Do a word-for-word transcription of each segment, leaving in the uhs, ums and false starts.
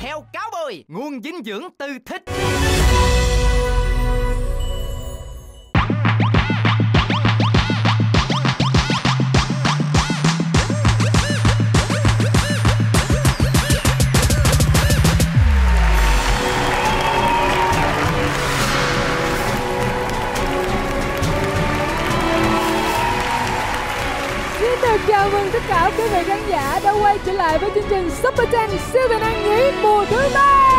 Heo cáo bồi, nguồn dinh dưỡng từ thịt. Chào mừng tất cả quý vị khán giả đã quay trở lại với chương trình Super Ten siêu tài năng nhí mùa thứ ba.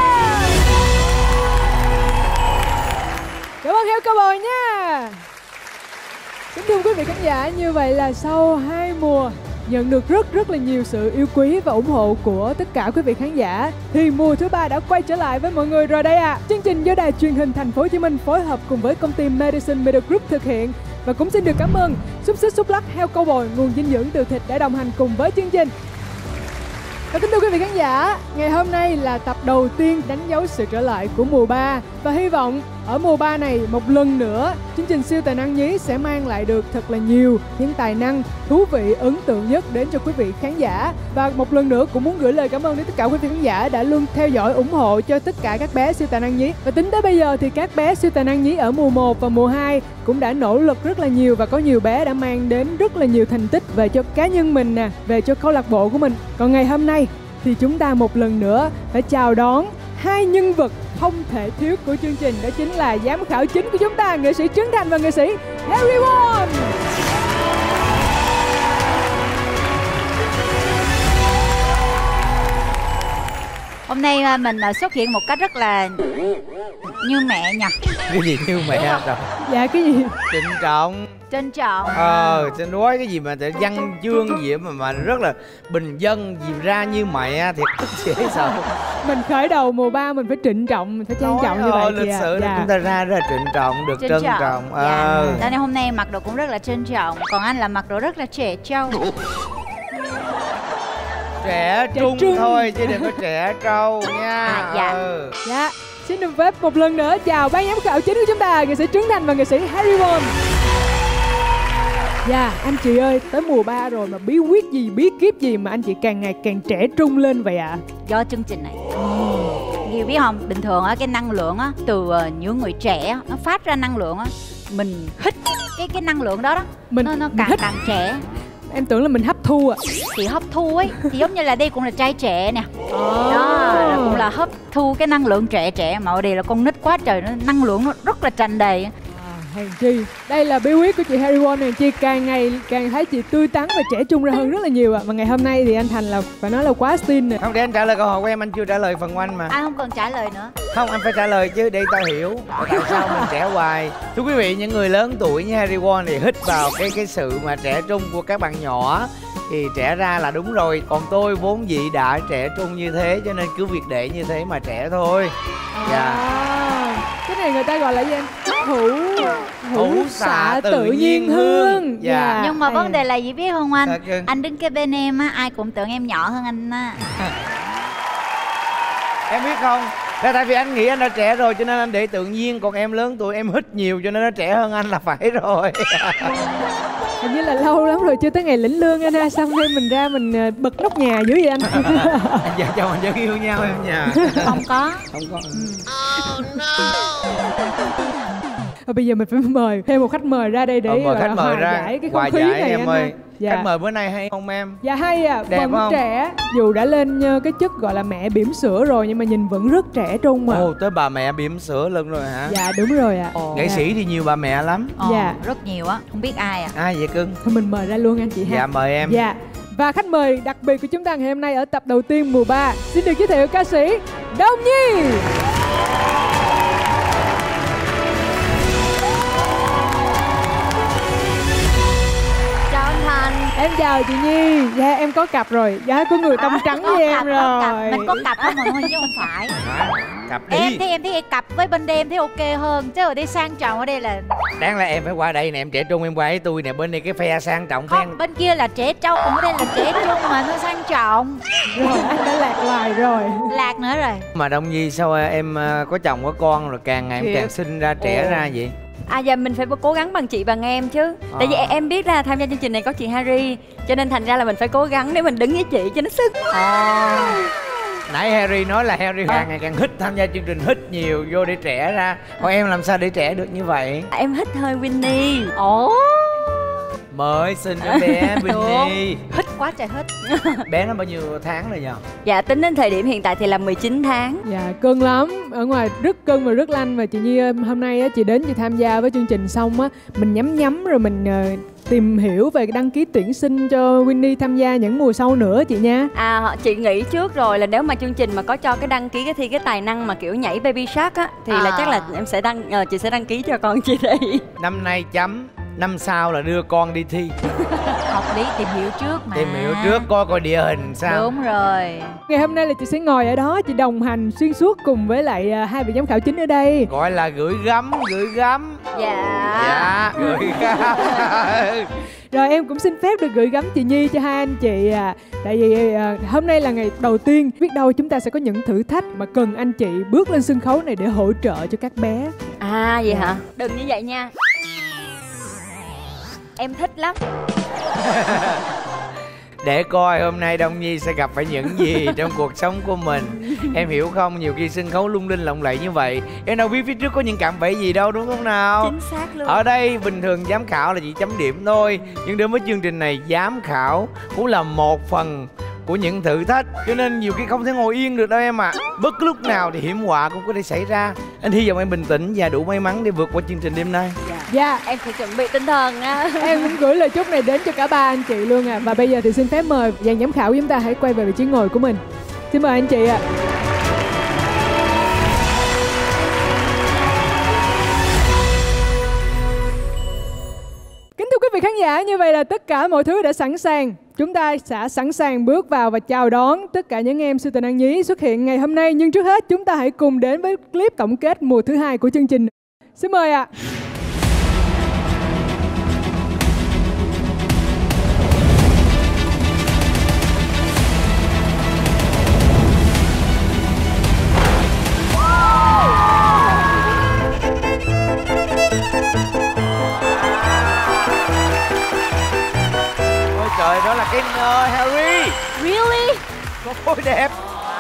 Cảm ơn Heo Cao Bồi nha. Kính thưa quý vị khán giả, như vậy là sau hai mùa nhận được rất rất là nhiều sự yêu quý và ủng hộ của tất cả quý vị khán giả, thì mùa thứ ba đã quay trở lại với mọi người rồi đây ạ. À. Chương trình do Đài Truyền hình Thành phố Hồ Chí Minh phối hợp cùng với công ty Medicine Media Group thực hiện. Và cũng xin được cảm ơn xúc xích xúc lắc Heo Cao Bồi, nguồn dinh dưỡng từ thịt đã đồng hành cùng với chương trình. Và kính thưa quý vị khán giả, ngày hôm nay là tập đầu tiên đánh dấu sự trở lại của mùa ba. Và hy vọng ở mùa ba này một lần nữa, chương trình siêu tài năng nhí sẽ mang lại được thật là nhiều những tài năng thú vị, ấn tượng nhất đến cho quý vị khán giả. Và một lần nữa cũng muốn gửi lời cảm ơn đến tất cả quý vị khán giả đã luôn theo dõi, ủng hộ cho tất cả các bé siêu tài năng nhí. Và tính tới bây giờ thì các bé siêu tài năng nhí ở mùa một và mùa hai cũng đã nỗ lực rất là nhiều, và có nhiều bé đã mang đến rất là nhiều thành tích về cho cá nhân mình nè, về cho câu lạc bộ của mình. Còn ngày hôm nay thì chúng ta một lần nữa phải chào đón hai nhân vật không thể thiếu của chương trình, đó chính là giám khảo chính của chúng ta, nghệ sĩ Trấn Thành và nghệ sĩ Harry Won. Hôm nay mình xuất hiện một cách rất là như mẹ nhỉ? Cái gì như mẹ rồi? Dạ cái gì? Trịnh trọng. Trân trọng. Ờ, xin nói cái gì mà văn chương gì mà mà rất là bình dân, gì ra như mẹ thiệt tức dễ sợ. Mình khởi đầu mùa ba mình phải trịnh trọng, mình phải trang trọng như vậy. Lịch sử dạ. Chúng ta ra rất là trịnh trọng, được trân, trân trọng, trọng. Dạ. Ờ. Cho nên hôm nay mặc đồ cũng rất là trân trọng. Còn anh là mặc đồ rất là trẻ trâu. Trẻ trung, trung thôi chứ đừng có trẻ trâu nha. À, dạ. Ừ. Dạ. Xin được phép một lần nữa chào ban giám khảo chính của chúng ta, nghệ sĩ Trấn Thành và nghệ sĩ Harry Won. Dạ, anh chị ơi, tới mùa ba rồi mà bí quyết gì, bí kíp gì mà anh chị càng ngày càng trẻ trung lên vậy ạ? À? Do chương trình này. Như biết không, bình thường á, cái năng lượng á, từ những người trẻ nó phát ra năng lượng á, mình hít cái cái năng lượng đó đó, mình, nó, nó càng hít. càng trẻ. Em tưởng là mình hấp thu ạ. À. Thì hấp thu ấy, thì giống như là đây cũng là trai trẻ nè. Oh. Đó, là cũng là hấp thu cái năng lượng trẻ trẻ, mà ở đây là con nít quá trời, nó năng lượng nó rất là tràn đầy. À, hèn chi. Đây là bí quyết của chị Harry Won này, chị càng ngày càng thấy chị tươi tắn và trẻ trung ra hơn rất là nhiều ạ. À. Mà ngày hôm nay thì anh Thành là phải nói là quá xinh nè. Không, để anh trả lời câu hỏi của em, anh chưa trả lời phần của anh mà. Anh không cần trả lời nữa. Không, anh phải trả lời chứ để tao hiểu tại sao mình trẻ hoài. Thưa quý vị, những người lớn tuổi như Harry Won thì hít vào cái cái sự mà trẻ trung của các bạn nhỏ thì trẻ ra là đúng rồi. Còn tôi vốn dĩ đã trẻ trung như thế, cho nên cứ việc để như thế mà trẻ thôi. Dạ. À, cái này người ta gọi là gì em? Hữu hữu xạ tự, tự nhiên hương. Dạ. Dạ. Nhưng mà à. vấn đề là gì biết không anh? Dạ. Anh đứng cái bên em á, ai cũng tưởng em nhỏ hơn anh á. Em biết không? Là tại vì anh nghĩ anh đã trẻ rồi cho nên anh để tự nhiên, còn em lớn tuổi em hít nhiều cho nên nó trẻ hơn anh là phải rồi. Hình như là lâu lắm rồi chưa tới ngày lĩnh lương anh ha, xong đây mình ra mình bật nóc nhà dữ vậy anh. Vợ chồng mình vẫn yêu nhau em nhà. Không có. Không có. Ừ. Oh, no. Và bây giờ mình phải mời thêm một khách mời ra đây để ờ, mời khách mời ra giải cái không khí giải này em anh ơi. Dạ. Khách mời bữa nay hay không em? Dạ hay à, đẹp vẫn không? Trẻ. Dù đã lên cái chức gọi là mẹ bỉm sữa rồi nhưng mà nhìn vẫn rất trẻ trung mà. Ồ, tới bà mẹ bỉm sữa luôn rồi hả? Dạ đúng rồi ạ. À. Nghệ dạ. sĩ thì nhiều bà mẹ lắm. Ồ, dạ. Rất nhiều á, không biết ai à. Ai vậy cưng? Thôi mình mời ra luôn anh chị ha. Dạ mời em. Dạ. Và khách mời đặc biệt của chúng ta ngày hôm nay ở tập đầu tiên mùa ba, xin được giới thiệu ca sĩ Đông Nhi. Em chào chị Nhi. Dạ em có cặp rồi. Dạ có người tông à, trắng với em cặp, rồi cặp. Mình có cặp không mà thôi chứ không phải. À, cặp đi. Em thấy em thấy cặp với bên đây em thấy ok hơn. Chứ ở đây sang trọng, ở đây là đáng lẽ em phải qua đây nè, em trẻ trung em qua với tôi nè. Bên đây cái phe sang trọng phe bên kia là trẻ trâu, còn ở đây là trẻ trung mà nó sang trọng. Rồi anh đã lạc loài rồi. Lạc nữa rồi. Mà Đông Nhi sao em có chồng có con rồi càng ngày em càng sinh ra trẻ Ồ. ra vậy? À dạ mình phải cố gắng bằng chị bằng em chứ. à. Tại vì em biết là tham gia chương trình này có chị Harry, cho nên thành ra là mình phải cố gắng để mình đứng với chị cho nó sức. à. Nãy Harry nói là Harry càng ngày càng hít tham gia chương trình, hít nhiều vô để trẻ ra. Còn em làm sao để trẻ được như vậy? Em hít hơi Winnie. Ồ, Mới sinh đứa bé Winnie. hít quá trời hít. Bé nó bao nhiêu tháng rồi nhờ? Dạ tính đến thời điểm hiện tại thì là mười chín tháng. Dạ cưng lắm, ở ngoài rất cưng và rất lanh. Và chị Nhi hôm nay á, chị đến chị tham gia với chương trình xong á, mình nhắm nhắm rồi mình uh, tìm hiểu về đăng ký tuyển sinh cho Winnie tham gia những mùa sau nữa chị nha. À chị nghĩ trước rồi là nếu mà chương trình mà có cho cái đăng ký cái thi cái tài năng mà kiểu nhảy Baby Shark á thì à. là chắc là em sẽ đăng uh, chị sẽ đăng ký cho con chị đi. Năm nay chấm, năm sau là đưa con đi thi. Học lý tìm hiểu trước mà. Tìm hiểu trước coi coi địa hình sao. Đúng rồi. Ngày hôm nay là chị sẽ ngồi ở đó, chị đồng hành xuyên suốt cùng với lại uh, hai vị giám khảo chính ở đây. Gọi là gửi gắm, gửi gắm. Dạ. Dạ, gửi gắm. Rồi em cũng xin phép được gửi gắm chị Nhi cho hai anh chị à. Tại vì à, hôm nay là ngày đầu tiên, biết đâu chúng ta sẽ có những thử thách mà cần anh chị bước lên sân khấu này để hỗ trợ cho các bé. À vậy hả? Đừng như vậy nha. Em thích lắm. Để coi hôm nay Đông Nhi sẽ gặp phải những gì trong cuộc sống của mình. Em hiểu không? Nhiều khi sân khấu lung linh lộng lẫy như vậy, em đâu biết phía trước có những cạm bẫy gì đâu, đúng không nào? Chính xác luôn. Ở đây bình thường giám khảo là chỉ chấm điểm thôi, nhưng đến với chương trình này giám khảo cũng là một phần của những thử thách, cho nên nhiều khi không thể ngồi yên được đâu em ạ. À. Bất cứ lúc nào thì hiểm họa cũng có thể xảy ra. Anh hy vọng em bình tĩnh và đủ may mắn để vượt qua chương trình đêm nay. Dạ, dạ. Em sẽ chuẩn bị tinh thần á. Em cũng gửi lời chúc này đến cho cả ba anh chị luôn à. Và bây giờ thì xin phép mời dàn giám khảo chúng ta hãy quay về vị trí ngồi của mình. Xin mời anh chị ạ. À. Kính thưa quý vị khán giả, như vậy là tất cả mọi thứ đã sẵn sàng. Chúng ta sẽ sẵn sàng bước vào và chào đón tất cả những em siêu tài năng nhí xuất hiện ngày hôm nay. Nhưng trước hết chúng ta hãy cùng đến với clip tổng kết mùa thứ hai của chương trình. Xin mời ạ. À. Trời, đó là cái nơ Harry. Really? Ôi đẹp.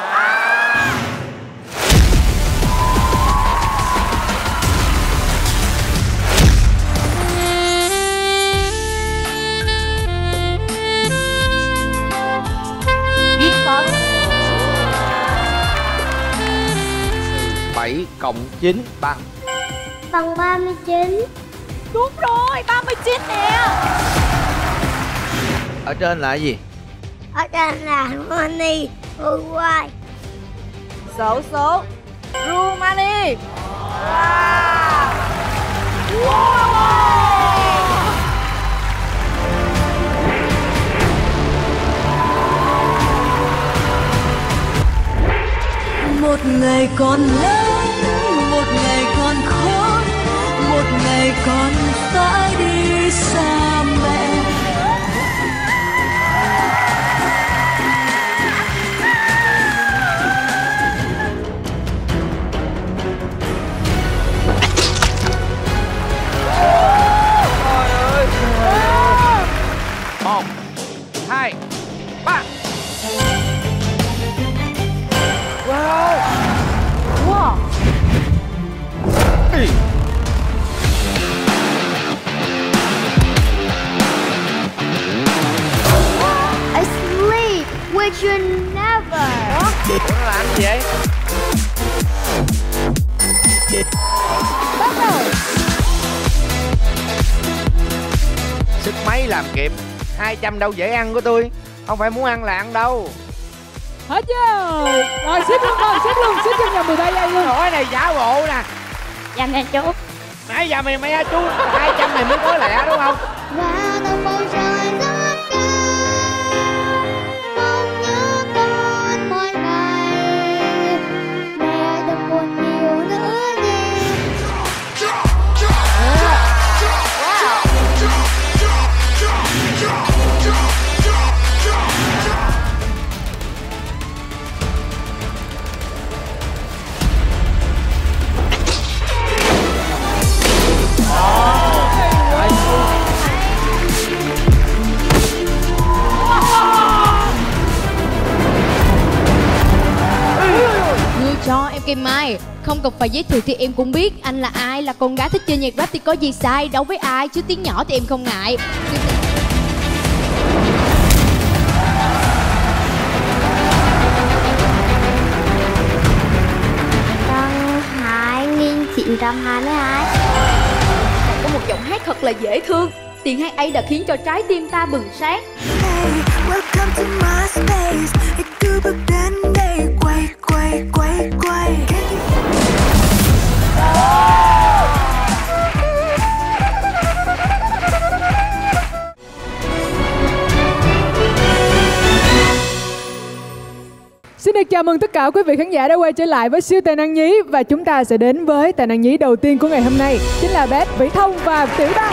Duyên phận. Bảy cộng chín bằng Bằng ba mươi chín. Đúng rồi, ba mươi chín nè. Ở trên là cái gì? Ở trên là money, Uruguay. Số số Rumani. Wow. Wow. Một ngày còn lớn, một ngày còn khó, một ngày còn phải đi xa mẹ. Một, hai, ba. Wow. Wow. Ý. Asleep, which you never. Ủa, nó làm gì vậy? Bắt đầu. Sức mấy làm kịp. Hai trăm đâu dễ ăn của tôi. Không phải muốn ăn là ăn đâu. Hết chưa? Rồi xếp luôn con, xếp luôn, xếp trong vòng mười ba giây luôn. Hỏi này giả bộ nè. Dạ nè chú. Nãy giờ mày mày chú hai trăm này mới có lẻ đúng không? Và tầng bầu trời rất cao, mong nhớ con mỗi ngày. Mẹ đừng buồn nhiều nữa nhé. Em Kim Mai, không cần phải giới thiệu thì em cũng biết anh là ai. Là con gái thích chơi nhạc rap thì có gì sai, đấu với ai chứ tiếng nhỏ thì em không ngại. Tân Hải Nghiên chín trăm hai mươi hai. Có một giọng hát thật là dễ thương. Tiếng hát ấy đã khiến cho trái tim ta bừng sáng. Hey, welcome to my space. Hãy cứ bước đến đây, quay quay quay quay. Xin được chào mừng tất cả quý vị khán giả đã quay trở lại với siêu tài năng nhí. Và chúng ta sẽ đến với tài năng nhí đầu tiên của ngày hôm nay, chính là bé Vĩ Thông và Tiểu Băng.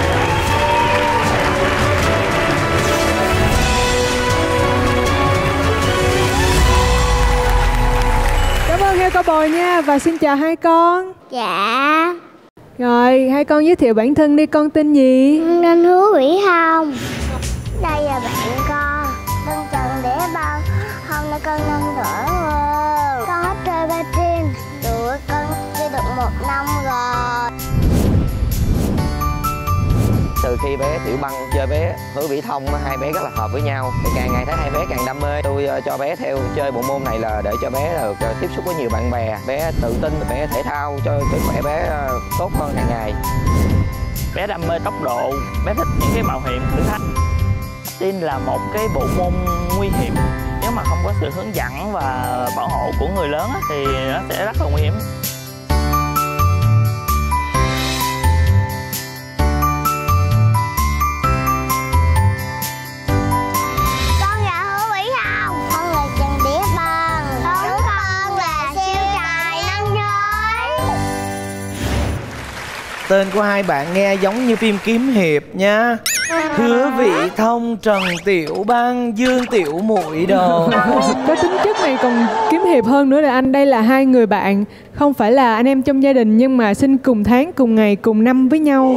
Cảm ơn Heo Cao Bồi nha. Và xin chào hai con. Dạ. Rồi, hai con giới thiệu bản thân đi, con tên gì? Nên Hứa Vĩ Thông. Đây là bạn con. Tên Trần Đĩa Băng. Hôm nay con năm tuổi rồi. Con hết chơi patin. Tuổi con chưa được một năm rồi. Từ khi bé Tiểu Băng chơi bé Hứa Vĩ Thông, hai bé rất là hợp với nhau. Thì càng ngày thấy hai bé càng đam mê. Tôi cho bé theo chơi bộ môn này là để cho bé được tiếp xúc với nhiều bạn bè. Bé tự tin, bé thể thao cho sức khỏe bé tốt hơn hàng ngày. Bé đam mê tốc độ, bé thích những cái mạo hiểm thử thách. Tin là một cái bộ môn nguy hiểm. Nếu mà không có sự hướng dẫn và bảo hộ của người lớn thì nó sẽ rất là nguy hiểm. Con là Hứa Vĩ Thông. Con là Trần Đĩa Băng. Chúng con là siêu tài năng nhí. Tên của hai bạn nghe giống như phim kiếm hiệp nha. Hứa Vĩ Thông, Trần Tiểu Băng, Dương Tiểu Muội đồ. Cái tính chất này còn kiếm hiệp hơn nữa là anh. Đây là hai người bạn, không phải là anh em trong gia đình, nhưng mà sinh cùng tháng, cùng ngày, cùng năm với nhau.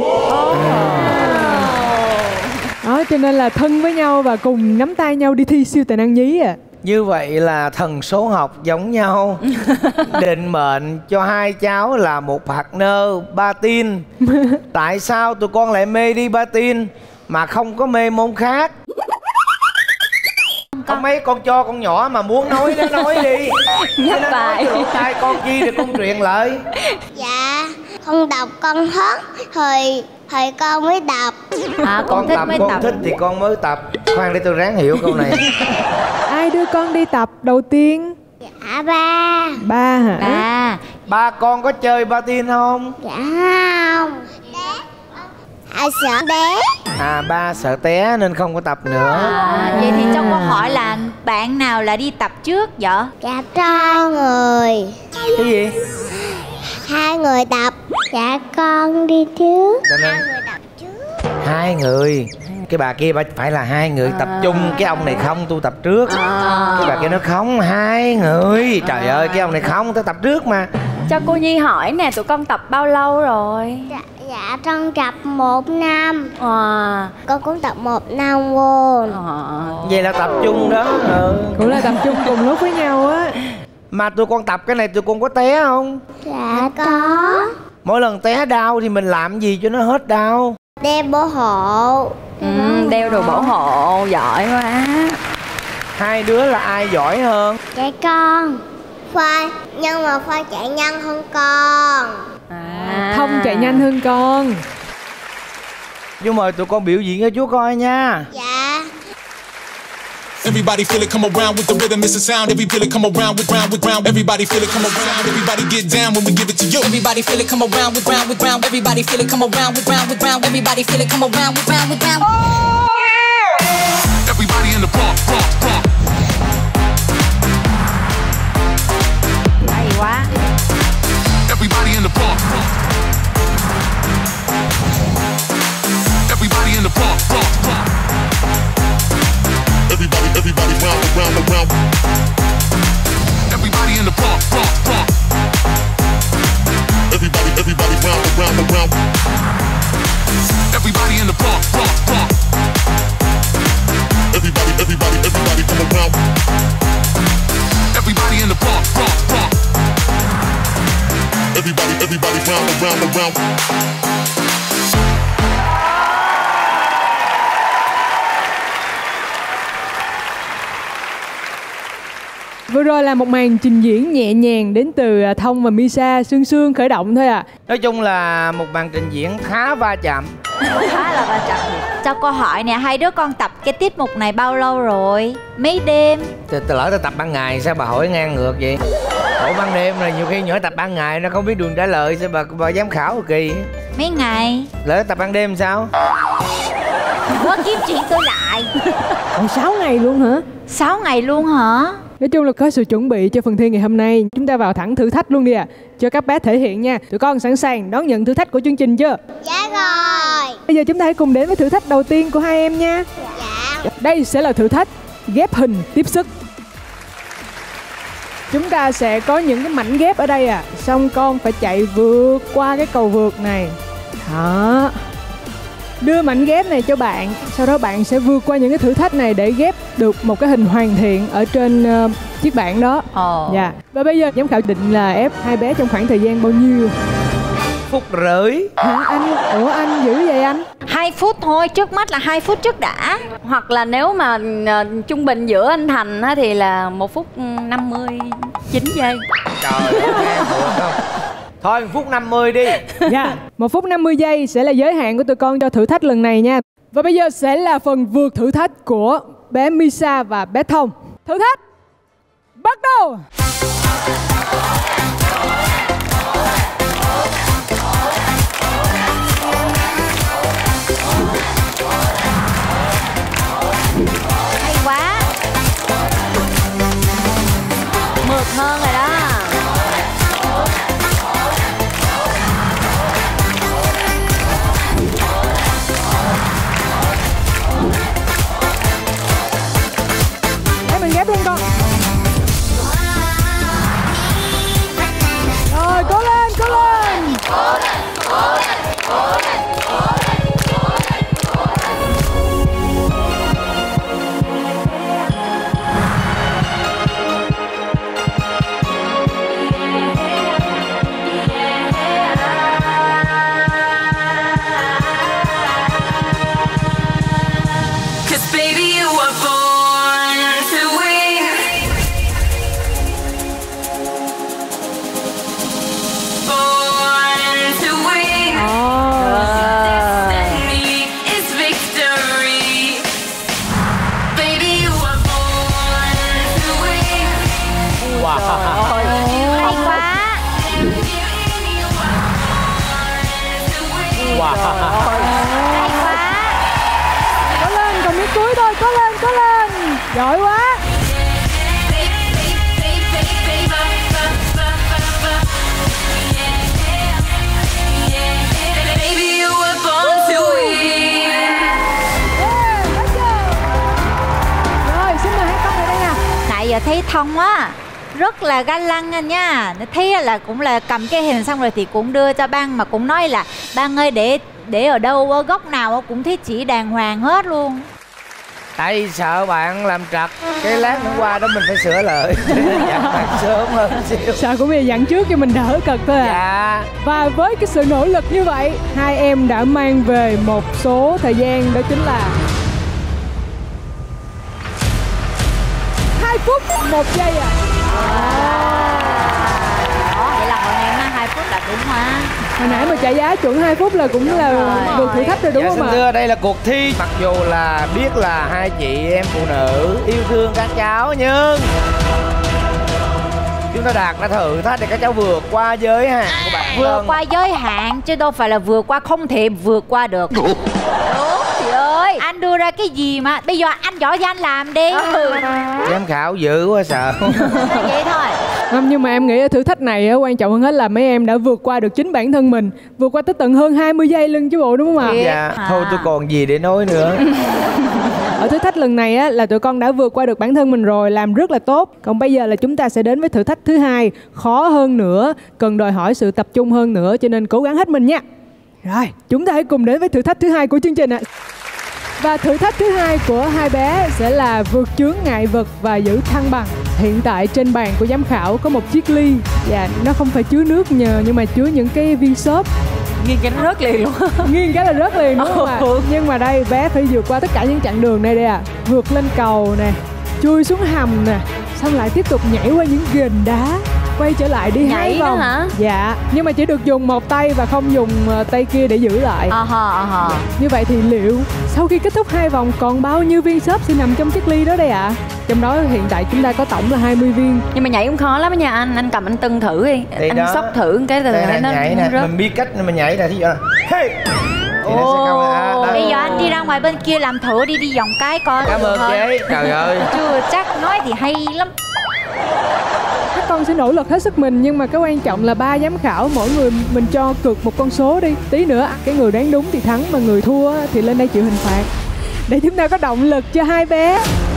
Đó, cho nên là thân với nhau và cùng nắm tay nhau đi thi siêu tài năng nhí à. Như vậy là thần số học giống nhau. Định mệnh cho hai cháu là một partner patin. Tại sao tụi con lại mê đi patin mà không có mê môn khác? Có mấy con cho con nhỏ mà muốn nói nó nói đi. Nhắc bài. Hai con chi để con truyền lại. Dạ, con đọc con hết. Thời thời con mới đọc. À, con, Con thích tập mới con tập. thích thì con mới tập. Khoan để tôi ráng hiểu câu này. Ai đưa con đi tập đầu tiên? Dạ ba. Ba hả? À, Ba con có chơi patin không? Dạ không. À, sợ bé. À, ba sợ té nên không có tập nữa. à, vậy thì cho câu hỏi là bạn nào là đi tập trước vậy? Dạ hai người. Cái gì? Hai người tập. Dạ con đi trước. Cho nên Hai người tập trước. hai người. Cái bà kia bà phải là hai người tập trung. Cái ông này không, tôi tập trước. Cái bà kia nó không, hai người. Trời ơi, cái ông này không, tôi tập trước mà. Cho cô Nhi hỏi nè, tụi con tập bao lâu rồi? Dạ, dạ con tập một năm. À, Con cũng tập một năm luôn. à. Vậy là tập trung đó. Ừ. Cũng là tập trung cùng lúc với nhau á. Mà tụi con tập cái này tụi con có té không? Dạ có. Mỗi lần té đau thì mình làm gì cho nó hết đau? Đeo bảo hộ. Ừ, đeo đồ bảo hộ, giỏi quá. Hai đứa là ai giỏi hơn? Dạ con. Khoai, nhưng mà Khoai chạy nhanh hơn con. À. Thông chạy nhanh hơn con. Chú mời tụi con biểu diễn cho chú coi nha. Dạ. Everybody feel it, come around with the rhythm, it's a sound. Every feel it, come around with round with round. Everybody feel it, come around. Everybody get down when we give it to you. Everybody feel it, come around with round with round. Everybody feel it, come around with round with round. Everybody feel it, come around with round with round. Oh yeah! Everybody in the pump, pump, pump. Hay quá. Everybody in the pump, pump. Everybody in the pump, pump, pump. Everybody, everybody round and round and round. Everybody in the pump, pump, pump. Everybody, everybody round and round and round. Everybody in the pump, pump, pump. Everybody, everybody, everybody come around. around, around, around. Vừa rồi là một màn trình diễn nhẹ nhàng đến từ Thông và Misa, sương sương khởi động thôi à. Nói chung là một màn trình diễn khá va chạm. Khá là va chạm. Cho câu hỏi nè, hai đứa con tập cái tiết mục này bao lâu rồi? Mấy đêm? Tôi lỡ tôi tập ban ngày sao bà hỏi ngang ngược vậy? Ủa ban đêm rồi nhiều khi nhỏ tập ban ngày nó không biết đường trả lời sao bà bà giám khảo kỳ. Mấy ngày? Lỡ tập ban đêm sao? Bớt kiếm chuyện tôi lại. Còn sáu ngày luôn hả? sáu ngày luôn hả? Nói chung là có sự chuẩn bị cho phần thi ngày hôm nay. Chúng ta vào thẳng thử thách luôn đi à. Cho các bé thể hiện nha. Tụi con sẵn sàng đón nhận thử thách của chương trình chưa? Dạ rồi. Bây giờ chúng ta hãy cùng đến với thử thách đầu tiên của hai em nha. Dạ. Đây sẽ là thử thách ghép hình tiếp sức. Chúng ta sẽ có những cái mảnh ghép ở đây à. Xong con phải chạy vượt qua cái cầu vượt này. Đó. Đưa mảnh ghép này cho bạn. Sau đó bạn sẽ vượt qua những cái thử thách này để ghép được một cái hình hoàn thiện ở trên uh, chiếc bảng đó. Ồ. Dạ. Và bây giờ giám khảo định là ép hai bé trong khoảng thời gian bao nhiêu? Phút rưỡi. Hả anh? Ủa anh dữ vậy anh? Hai phút thôi, trước mắt là hai phút trước đã. Hoặc là nếu mà uh, trung bình giữa anh Thành á, thì là một phút năm mươi chín giây. Trời ơi, nghe được không? Thôi một phút năm mươi đi. Dạ, một phút năm mươi giây sẽ là giới hạn của tụi con cho thử thách lần này nha. Và bây giờ sẽ là phần vượt thử thách của bé Misa và bé Thông. Thử thách bắt đầu. Hay quá. Mượt hơn rồi đó. Ghép luôn con. Rồi cố lên, cố lên. Cố lên, cố lên, cố lên, cố lên, cố lên, cố Cause baby you were born to win. Born to win. Destiny is victory. Baby you were born to win. Wow. Hay quá. Wow. Hay quá. Cố lên, còn miếng cuối thôi, cố lên, cố lên. Giỏi quá. Baby you were born to win. Yeah, let's go. Rồi, xin mời hai con lại đây nè. Nãy giờ thấy Thông á rất là ga lăng anh nha. Thấy là cũng là cầm cái hình xong rồi thì cũng đưa cho Băng, mà cũng nói là Băng ơi để để ở đâu góc nào cũng thấy chỉ đàng hoàng hết luôn. Tại vì sợ bạn làm trật, cái lát nữa qua đó mình phải sửa lại. Dặn bạn sớm hơn xíu. Sao cũng bây giờ dặn trước cho mình đỡ cực thôi à. Dạ. Và với cái sự nỗ lực như vậy, hai em đã mang về một số thời gian, đó chính là hai phút một giây à. Đó, vậy là hồi ngày mai hai phút là đúng mà. Hồi nãy mà trả giá chuẩn hai phút là cũng là vượt thử thách rồi đúng Dạ, không xin ạ? thưa đây là cuộc thi. Mặc dù là biết là hai chị em phụ nữ yêu thương các cháu, nhưng chúng ta đặt ra thử thách để các cháu vượt qua giới hạn của bạn. Vượt qua giới hạn chứ đâu phải là vượt qua không thể vượt qua được. Đúng chị ơi. Anh đưa ra cái gì mà bây giờ anh giỏi thì anh làm đi. Ừ. Giám khảo dữ quá sợ. Vậy thôi. Không, nhưng mà em nghĩ thử thách này á, quan trọng hơn hết là mấy em đã vượt qua được chính bản thân mình, vượt qua tới tận hơn hai mươi giây lưng chứ bộ, đúng không ạ? Dạ, à. thôi tôi còn gì để nói nữa. Ở thử thách lần này á, là tụi con đã vượt qua được bản thân mình rồi, làm rất là tốt. Còn bây giờ là chúng ta sẽ đến với thử thách thứ hai, khó hơn nữa, cần đòi hỏi sự tập trung hơn nữa, cho nên cố gắng hết mình nha. Rồi, chúng ta hãy cùng đến với thử thách thứ hai của chương trình ạ. Và thử thách thứ hai của hai bé sẽ là vượt chướng ngại vật và giữ thăng bằng. Hiện tại trên bàn của giám khảo có một chiếc ly. Và nó không phải chứa nước nhờ, nhưng mà chứa những cái viên xốp. Nghiêng cái nó rớt liền luôn. Nghiêng cái là rớt liền đúng không ạ? Nhưng mà đây bé phải vượt qua tất cả những chặng đường này đây à. Vượt lên cầu nè, chui xuống hầm nè, xong lại tiếp tục nhảy qua những ghềnh đá, quay trở lại đi nhảy hai vòng. hả? Dạ, nhưng mà chỉ được dùng một tay và không dùng tay kia để giữ lại. À ha, à ha. Như vậy thì liệu sau khi kết thúc hai vòng còn bao nhiêu viên xốp sẽ nằm trong chiếc ly đó đây ạ? À? Trong đó hiện tại chúng ta có tổng là hai mươi viên. Nhưng mà nhảy cũng khó lắm nha anh, anh cầm anh tưng thử đi. Thì anh đó. sóc thử cái từ đây nó nhảy nè, rớt. mình biết cách mình nhảy là thí dụ là hey! Thì nó sẽ không à, Bây giờ anh đi ra ngoài bên kia làm thử đi, đi vòng cái coi. Cảm ơn chế. Trời ơi. Chưa chắc, nói thì hay lắm. Các con sẽ nỗ lực hết sức mình, nhưng mà cái quan trọng là ba giám khảo mỗi người mình cho cược một con số đi. Tí nữa cái người đoán đúng thì thắng, mà người thua thì lên đây chịu hình phạt. Để chúng ta có động lực cho hai bé.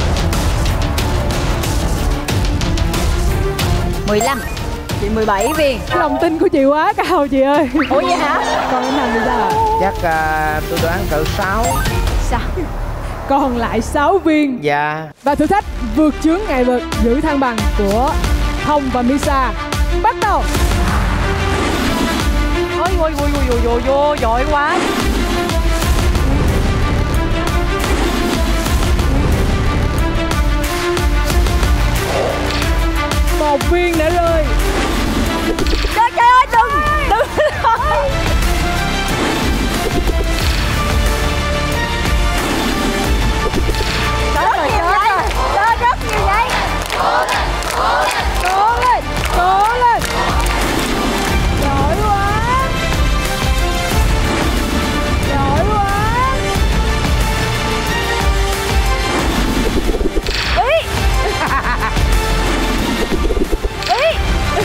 mười lăm. Chị mười bảy viên. Cái lòng tin của chị quá cao chị ơi. Ủa vậy hả? Còn anh Thành thì sao ạ? Chắc uh, tôi đoán cỡ sáu. Sao? Còn lại sáu viên. Dạ. Và thử thách vượt chướng ngại vật giữ thăng bằng của Thông và Misa bắt đầu. Ôi ôi ôi ôi ôi ôi giỏi quá. Một viên đã rơi. Trời ơi, đừng đừng. Chết rồi, chết rồi. Chết rất nhiều vậy. Cố lên, cố lên. Giỏi quá. Giỏi quá. Ý. Ý.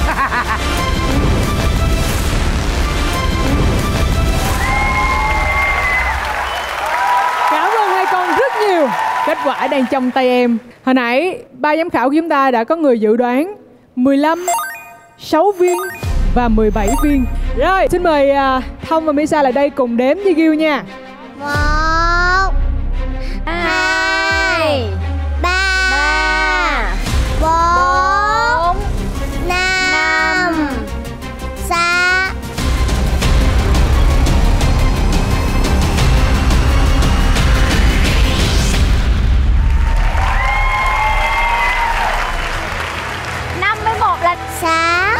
Cảm ơn hai con rất nhiều. Kết quả đang trong tay em. Hồi nãy ba giám khảo của chúng ta đã có người dự đoán mười lăm, sáu viên và mười bảy viên. Rồi, xin mời uh, Thông và Misa lại đây cùng đếm với Gil nha. Một, Hai. ba, bốn, năm, sáu. năm mươi mốt là Sáu.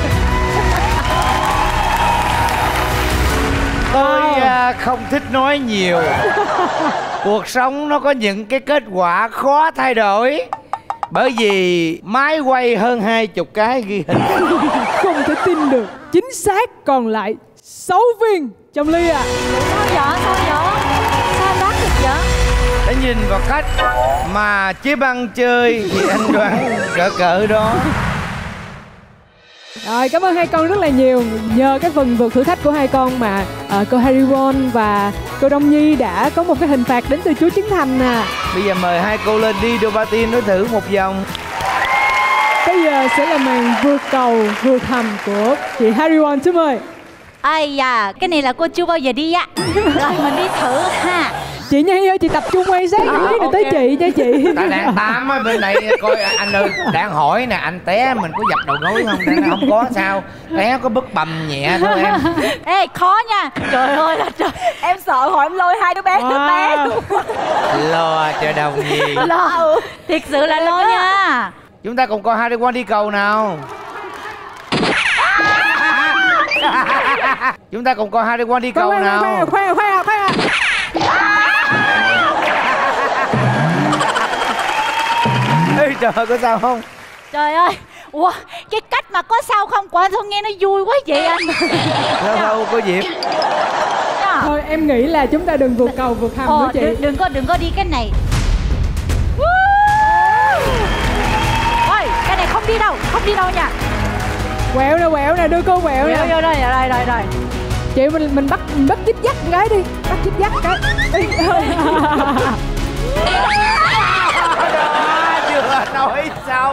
Tôi uh, không thích nói nhiều. Cuộc sống nó có những cái kết quả khó thay đổi. Bởi vì máy quay hơn hai chục cái ghi hình. Không thể tin được. Chính xác còn lại sáu viên trong ly à. sao vậy? Sao vậy? Sao đoán được vậy? Đã nhìn vào cách mà chế băng chơi thì anh đoán cỡ cỡ đó. Rồi, cảm ơn hai con rất là nhiều. Nhờ cái phần vượt thử thách của hai con mà uh, cô Harry Won và cô Đông Nhi đã có một cái hình phạt đến từ chú Trấn Thành nè. Bây giờ mời hai cô lên đi đô ba tiên nói thử một vòng. Bây giờ sẽ là màn vượt cầu, vượt hầm của chị Harry Won, xin mời. Ai da, cái này là cô chưa bao giờ đi á. Rồi mình đi thử ha. Chị Nhi ơi, chị tập trung quan sát cái lý này tới chị nha chị. Tại đàn tám á, bên này coi anh ơi, đang hỏi nè, anh té mình có dập đầu gối không? Đang không có sao, té có bức bầm nhẹ thôi em. Ê, khó nha. Trời ơi là trời. Em sợ hồi em lôi hai đứa bé, đứa bé luôn. Lo cho đồng gì. Lo, thiệt sự là lo nha. Chúng ta cùng coi Harry Won đi cầu nào. Chúng ta cùng coi Harry Won đi cầu nào. Khoan khoan khoan khoan. Ê trời ơi, có sao không? Trời ơi. Ủa, cái cách mà có sao không của anh thôi nghe nó vui quá vậy anh. Đâu đâu có dịp. Thôi em nghĩ là chúng ta đừng vượt cầu vượt hầm Ồ, nữa chị. đừng, đừng có đừng có đi cái này. Ôi, cái này không đi đâu, không đi đâu nha. Quẹo nè, quẹo nè, đưa cô quẹo nè. Vô vô đây, rồi rồi rồi. Chị mình mình bắt mình bắt chích dắt cái đi, bắt chích dắt cái. Chưa nói xong.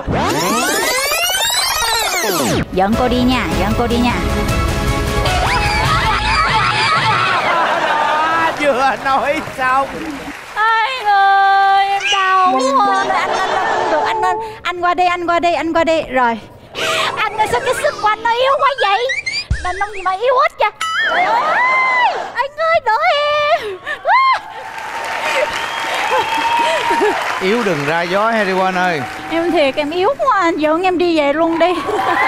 Dẫn cô đi nha, dẫn cô đi nha. Chưa nói xong. Ai ơi, em đau quá. Anh anh anh được, anh ơi, anh qua đây, anh qua đây, anh qua đây. Rồi. Anh ơi, sao cái sức của anh nó yếu quá vậy? Đàn ông gì mà yếu hết kìa. Trời ơi, anh ơi, đỡ em. Yếu đừng ra gió Harry One ơi. Em thiệt, em yếu quá, anh dẫn em đi về luôn đi.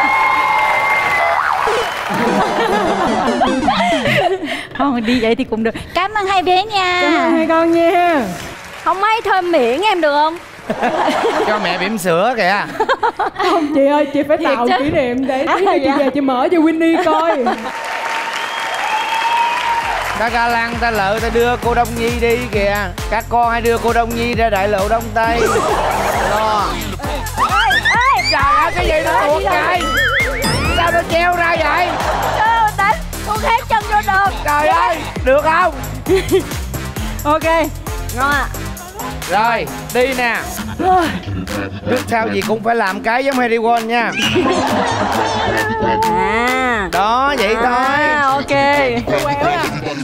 Không, đi vậy thì cũng được. Cảm ơn hai bé nha. Cảm ơn hai con nha. Không mấy thơm miệng em được không? Cho mẹ bỉm sữa kìa. Không chị ơi, chị phải tạo kỷ niệm để tí nữa chị về chị mở cho Winnie coi. Ta Ga Lăng, ta Lợi, ta đưa cô Đông Nhi đi kìa. Các con hãy đưa cô Đông Nhi ra đại lộ Đông Tây. Lo. Trời ơi, cái gì nó tuột vậy? Sao nó treo ra vậy? Trời đánh, con khác chân vô được. Trời ơi, được không? Ok, ngon ạ. Rồi, đi nè. Trước sau gì cũng phải làm cái giống Harry One nha. À. Đó, vậy à, thôi. Ok. Quẹo à.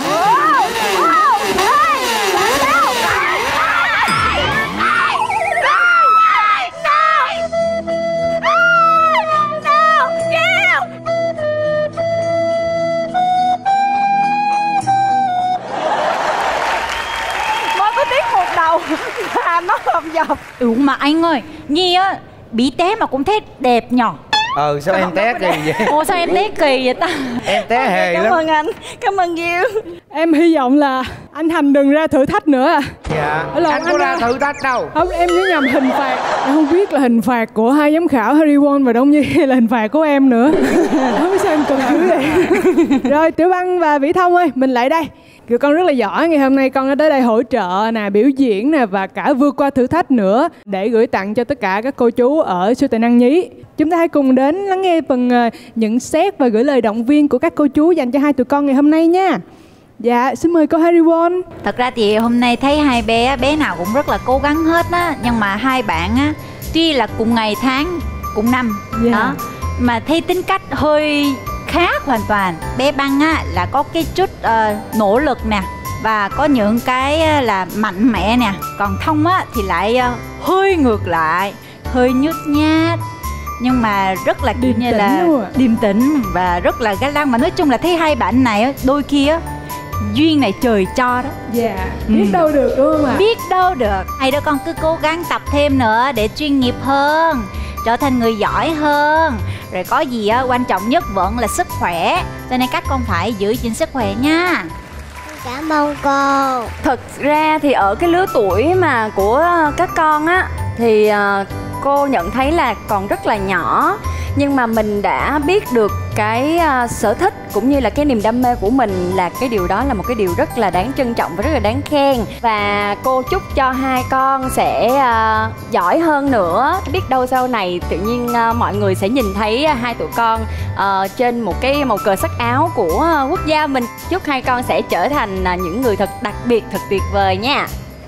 À, nó hợp dọc. Ừ mà anh ơi, Nhi á bị té mà cũng thấy đẹp nhỏ. Ừ sao em té kỳ vậy? Ồ sao em té kỳ vậy ta? Em té hề Cảm lắm. ơn anh, cảm ơn Diêu. Em hy vọng là anh Thành đừng ra thử thách nữa à. Dạ. Lộn, Anh có anh ra ra- thử thách đâu. Không, em nhớ nhầm hình phạt. Em không biết là hình phạt của hai giám khảo Harry One và Đông Nhi hay là hình phạt của em nữa. Không biết sao em cần dữ vậy. Rồi Tiểu Băng và Vĩ Thông ơi, mình lại đây. Kiểu con rất là giỏi, ngày hôm nay con đã tới đây hỗ trợ nè, biểu diễn nè và cả vượt qua thử thách nữa để gửi tặng cho tất cả các cô chú ở Siêu Tài Năng Nhí. Chúng ta hãy cùng đến lắng nghe phần uh, nhận xét và gửi lời động viên của các cô chú dành cho hai tụi con ngày hôm nay nha. Dạ, xin mời cô Harry One. Thật ra thì hôm nay thấy hai bé, bé nào cũng rất là cố gắng hết á. Nhưng mà hai bạn á, tuy là cùng ngày tháng, cùng năm Dạ. đó, mà thấy tính cách hơi khác hoàn toàn. Bé Băng á là có cái chút uh, nỗ lực nè, và có những cái uh, là mạnh mẽ nè. Còn Thông á thì lại uh, hơi ngược lại, hơi nhút nhát, nhưng mà rất là kiểu Điềm như tĩnh là luôn ạ. điềm tĩnh và rất là ga lăng. Mà nói chung là thấy hai bạn này á, đôi khi á duyên này trời cho đó. Dạ, biết đâu được đúng không ạ? Biết đâu được. Hai đứa con cứ cố gắng tập thêm nữa để chuyên nghiệp hơn, trở thành người giỏi hơn. Rồi có gì á, quan trọng nhất vẫn là sức khỏe. Cho nên các con phải giữ gìn sức khỏe nha. Cảm ơn cô. Thật ra thì ở cái lứa tuổi mà của các con á thì uh, cô nhận thấy là còn rất là nhỏ, nhưng mà mình đã biết được cái uh, sở thích cũng như là cái niềm đam mê của mình, là cái điều đó là một cái điều rất là đáng trân trọng và rất là đáng khen. Và cô chúc cho hai con sẽ uh, giỏi hơn nữa. Biết đâu sau này tự nhiên uh, mọi người sẽ nhìn thấy uh, hai tụi con uh, trên một cái màu cờ sắc áo của uh, quốc gia mình. Chúc hai con sẽ trở thành uh, những người thật đặc biệt, thật tuyệt vời nha.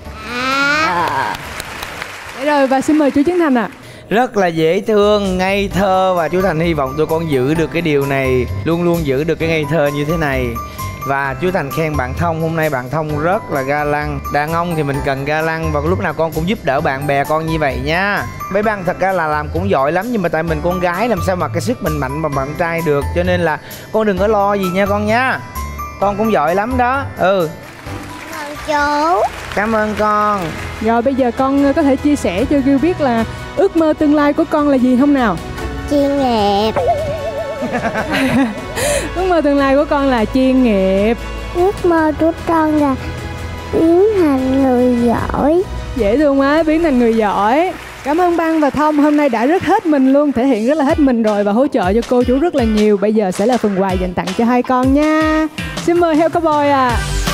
À. Để rồi và xin mời chú Trấn Thành ạ. À. Rất là dễ thương, ngây thơ, và chú Thành hy vọng tụi con giữ được cái điều này, luôn luôn giữ được cái ngây thơ như thế này. Và chú Thành khen bạn Thông, hôm nay bạn Thông rất là ga lăng. Đàn ông thì mình cần ga lăng, và lúc nào con cũng giúp đỡ bạn bè con như vậy nha. Bé Băng thật ra là làm cũng giỏi lắm, nhưng mà tại mình con gái làm sao mà cái sức mình mạnh mà bạn trai được. Cho nên là con đừng có lo gì nha con nha. Con cũng giỏi lắm đó. Ừ. Cảm ơn chú. Cảm ơn con. Rồi bây giờ con có thể chia sẻ cho Gil biết là ước mơ tương lai của con là gì không nào? Chuyên nghiệp. Ước mơ tương lai của con là chuyên nghiệp. Ước mơ của con là biến thành người giỏi. Dễ thương quá, biến thành người giỏi. Cảm ơn Băng và Thông, hôm nay đã rất hết mình luôn, thể hiện rất là hết mình rồi và hỗ trợ cho cô chú rất là nhiều. Bây giờ sẽ là phần quà dành tặng cho hai con nha. Xin mời Heo Cowboy à.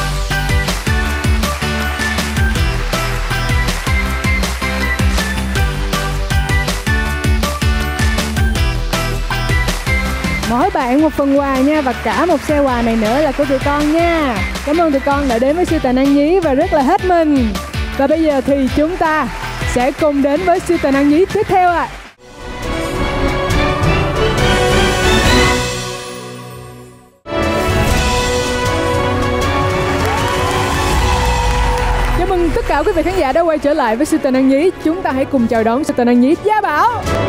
Mỗi bạn một phần quà nha, và cả một xe quà này nữa là của tụi con nha. Cảm ơn tụi con đã đến với Siêu Tài Năng Nhí và rất là hết mình. Và bây giờ thì chúng ta sẽ cùng đến với Siêu Tài Năng Nhí tiếp theo ạ. À. Chào mừng tất cả quý vị khán giả đã quay trở lại với Sư Tình Ăn Nhí. Chúng ta hãy cùng chào đón Sư Tình Ăn Nhí Gia Bảo.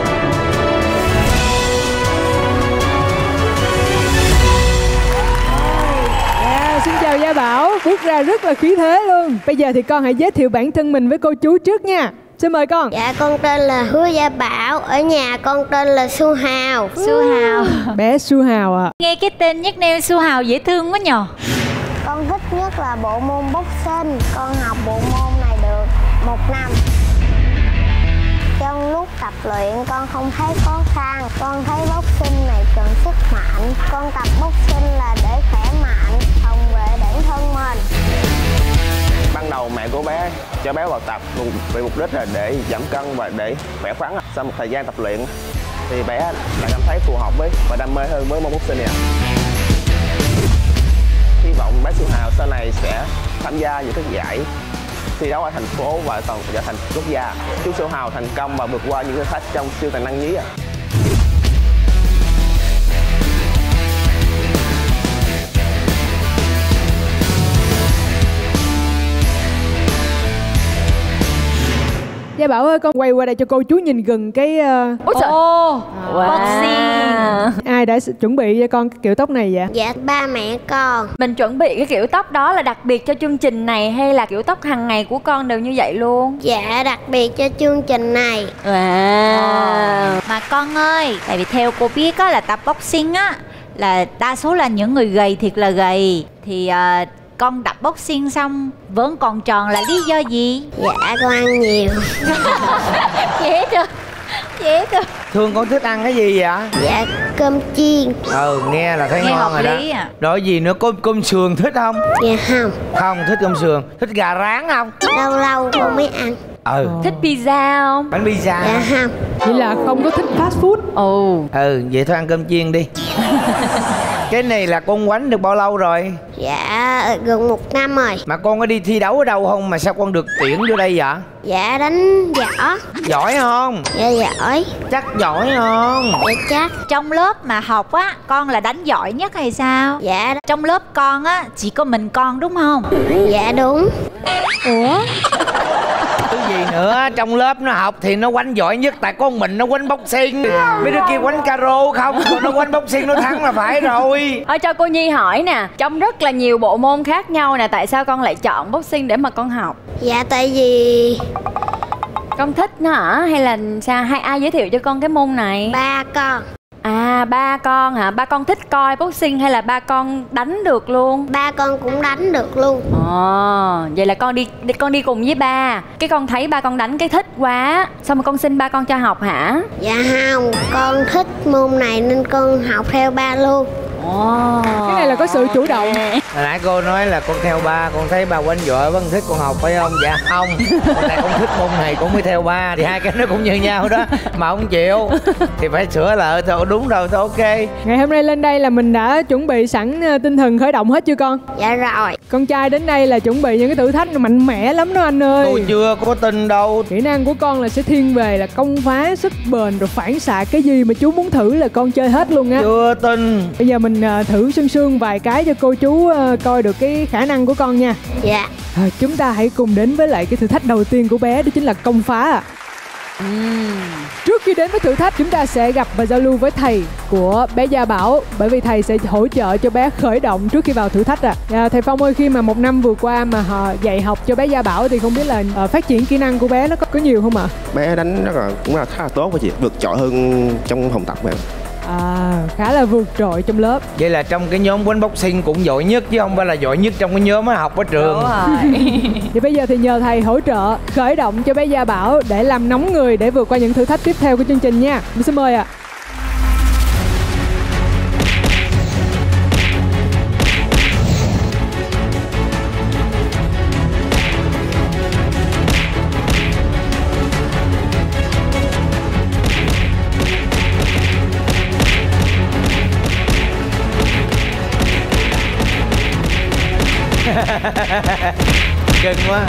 Yeah, xin chào Gia Bảo, bước ra rất là khí thế luôn. Bây giờ thì con hãy giới thiệu bản thân mình với cô chú trước nha. Xin mời con. Dạ con tên là Hứa Gia Bảo. Ở nhà con tên là Su Hào. Su Hào. Bé Su Hào à. Nghe cái tên nickname Su Hào dễ thương quá nhờ. Con thích nhất là bộ môn boxing. Con học bộ môn này được một năm. Trong lúc tập luyện con không thấy khó khăn. Con thấy boxing này cần sức mạnh. Con tập boxing là để khỏe mạnh, phòng vệ bản thân mình. Ban đầu mẹ của bé cho bé vào tập vì mục đích là để giảm cân và để khỏe khoắn. Sau một thời gian tập luyện thì bé lại cảm thấy phù hợp với và đam mê hơn với môn boxing này. Hy vọng bé Su Hào sau này sẽ tham gia những các giải thi đấu ở thành phố và toàn giải thành quốc gia. Chúc Su Hào thành công và vượt qua những thử thách trong Siêu Tài Năng Nhí ạ. Gia Bảo ơi, con quay qua đây cho cô chú nhìn gần cái uh... Ôi trời. Oh, wow. Boxing. Ai đã chuẩn bị cho con cái kiểu tóc này vậy? Dạ ba mẹ con. Mình chuẩn bị cái kiểu tóc đó là đặc biệt cho chương trình này hay là kiểu tóc hàng ngày của con đều như vậy luôn? Dạ đặc biệt cho chương trình này. Wow. Mà con ơi, tại vì theo cô biết á là tập boxing á là đa số là những người gầy thiệt là gầy. Thì uh, con tập boxing xong vẫn còn tròn là lý do gì? Dạ con ăn nhiều. Dễ được, dễ được. Thường con thích ăn cái gì vậy? Dạ cơm chiên. Ừ, nghe là thấy Nghe ngon hợp rồi lý đó. à. Rồi gì nữa, cơm cơm sườn thích không? Dạ không. Không thích cơm sườn. Thích gà rán không? Lâu lâu con mới ăn. Ừ. Thích pizza không? Bánh pizza. Dạ không. Vậy là không có thích fast food. Ồ. Ừ, vậy thôi ăn cơm chiên đi. Cái này là con quánh được bao lâu rồi? Dạ gần một năm rồi. Mà con có đi thi đấu ở đâu không mà sao con được tuyển vô đây vậy? Dạ đánh võ. Giỏi không? Dạ giỏi. Chắc giỏi không? Dạ chắc. Trong lớp mà học á, con là đánh giỏi nhất hay sao? Dạ. Trong lớp con á, chỉ có mình con đúng không? Dạ đúng. Ủa? Cái gì nữa, trong lớp nó học thì nó quánh giỏi nhất. Tại con mình nó quánh boxing. Mấy đứa kia quánh caro không, còn nó quánh boxing nó thắng là phải rồi. Thôi cho cô Nhi hỏi nè, trong rất là nhiều bộ môn khác nhau nè, tại sao con lại chọn boxing để mà con học? Dạ tại vì con thích nó hả? Hay là sao? Hay ai giới thiệu cho con cái môn này? Ba con. À ba con hả? Ba con thích coi boxing hay là ba con đánh được luôn? Ba con cũng đánh được luôn. Ồ, vậy là con đi con đi cùng với ba. Cái con thấy ba con đánh cái thích quá, xong rồi con xin ba con cho học hả? Dạ không, con thích môn này nên con học theo ba luôn. Ồ. Cái này là có sự chủ động. Hồi nãy cô nói là con theo ba, con thấy ba quánh giỏi vẫn thích con học phải không? Dạ không. Con này con thích môn này con mới theo ba, thì hai cái nó cũng như nhau đó. Mà không chịu thì phải sửa lại thôi, đúng rồi thôi ok. Ngày hôm nay lên đây là mình đã chuẩn bị sẵn tinh thần khởi động hết chưa con? Dạ rồi. Con trai đến đây là chuẩn bị những cái thử thách mạnh mẽ lắm đó anh ơi. Tôi chưa có tin đâu. Kỹ năng của con là sẽ thiên về là công phá, sức bền rồi phản xạ, cái gì mà chú muốn thử là con chơi hết luôn á. Chưa tin. Bây giờ mình uh, thử sương sương vài cái cho cô chú uh, coi được cái khả năng của con nha. Dạ. À, chúng ta hãy cùng đến với lại cái thử thách đầu tiên của bé, đó chính là công phá ạ. À. Uhm. Trước khi đến với thử thách, chúng ta sẽ gặp và giao lưu với thầy của bé Gia Bảo, bởi vì thầy sẽ hỗ trợ cho bé khởi động trước khi vào thử thách à. À, thầy Phong ơi, khi mà một năm vừa qua mà họ dạy học cho bé Gia Bảo thì không biết là uh, phát triển kỹ năng của bé nó có, có nhiều không ạ? À? Bé đánh rất là cũng là khá là tốt với chị, vượt trội hơn trong phòng tập em. À, khá là vượt trội trong lớp. Vậy là trong cái nhóm quánh boxing cũng giỏi nhất chứ không phải là giỏi nhất trong cái nhóm học ở trường. Đúng rồi. Thì bây giờ thì nhờ thầy hỗ trợ khởi động cho bé Gia Bảo để làm nóng người để vượt qua những thử thách tiếp theo của chương trình nha. Mình xin mời ạ. À. Cưng quá.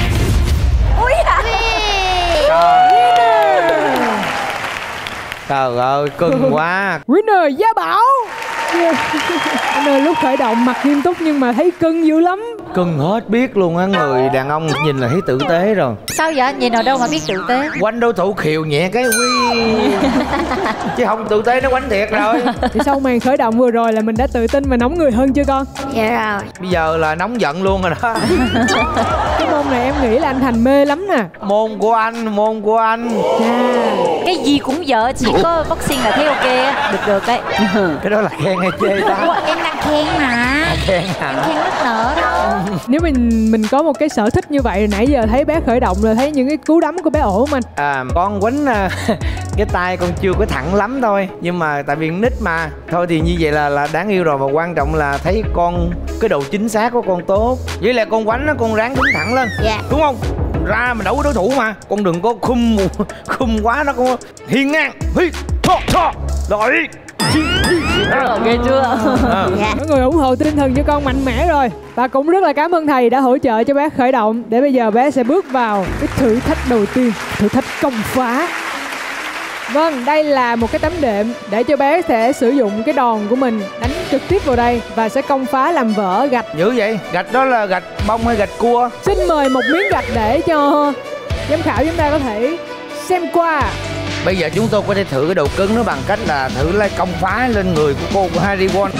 Ui à. Trời ơi, cưng quá. Winner Gia Bảo. Yeah. Winner lúc khởi động mặt nghiêm túc nhưng mà thấy cưng dữ lắm. Cưng hết biết luôn á, người đàn ông nhìn là thấy tử tế rồi. Sao vậy? Nhìn ở đâu mà biết tử tế? Quánh đối thủ khều nhẹ cái quy. Chứ không tử tế nó quánh thiệt rồi. Thì sau màn khởi động vừa rồi là mình đã tự tin và nóng người hơn chưa con? Dạ rồi. Bây giờ là nóng giận luôn rồi đó. Cái môn này em nghĩ là anh Thành mê lắm nè. Môn của anh, môn của anh. Yeah. Cái gì cũng dở, chỉ có boxing là thấy ok á. Được được đấy. Cái đó là khen hay chê ta? Ủa, em đang khen mà. Khen hả? Em khen rất nở đó. Nếu mình mình có một cái sở thích như vậy, nãy giờ thấy bé khởi động rồi, thấy những cái cú đấm của bé ổn không anh? À, con quánh cái tay con chưa có thẳng lắm thôi, nhưng mà tại vì nít mà thôi thì như vậy là là đáng yêu rồi. Và quan trọng là thấy con cái độ chính xác của con tốt, với lại con quánh nó con ráng đứng thẳng lên. Dạ. Đúng không? Ra mà đấu với đối thủ mà con đừng có khum khum quá, nó con hiên ngang hi thọ thọ rồi. Ghê chưa? Dạ. Mọi người ủng hộ tinh thần cho con mạnh mẽ rồi. Và cũng rất là cảm ơn thầy đã hỗ trợ cho bé khởi động. Để bây giờ bé sẽ bước vào cái thử thách đầu tiên, thử thách công phá. Vâng, đây là một cái tấm đệm để cho bé sẽ sử dụng cái đòn của mình đánh trực tiếp vào đây và sẽ công phá làm vỡ gạch. Dữ vậy? Gạch đó là gạch bông hay gạch cua? Xin mời một miếng gạch để cho giám khảo chúng ta có thể xem qua. Bây giờ chúng tôi có thể thử cái độ cứng nó bằng cách là thử lấy công phá lên người của cô của Harry Won.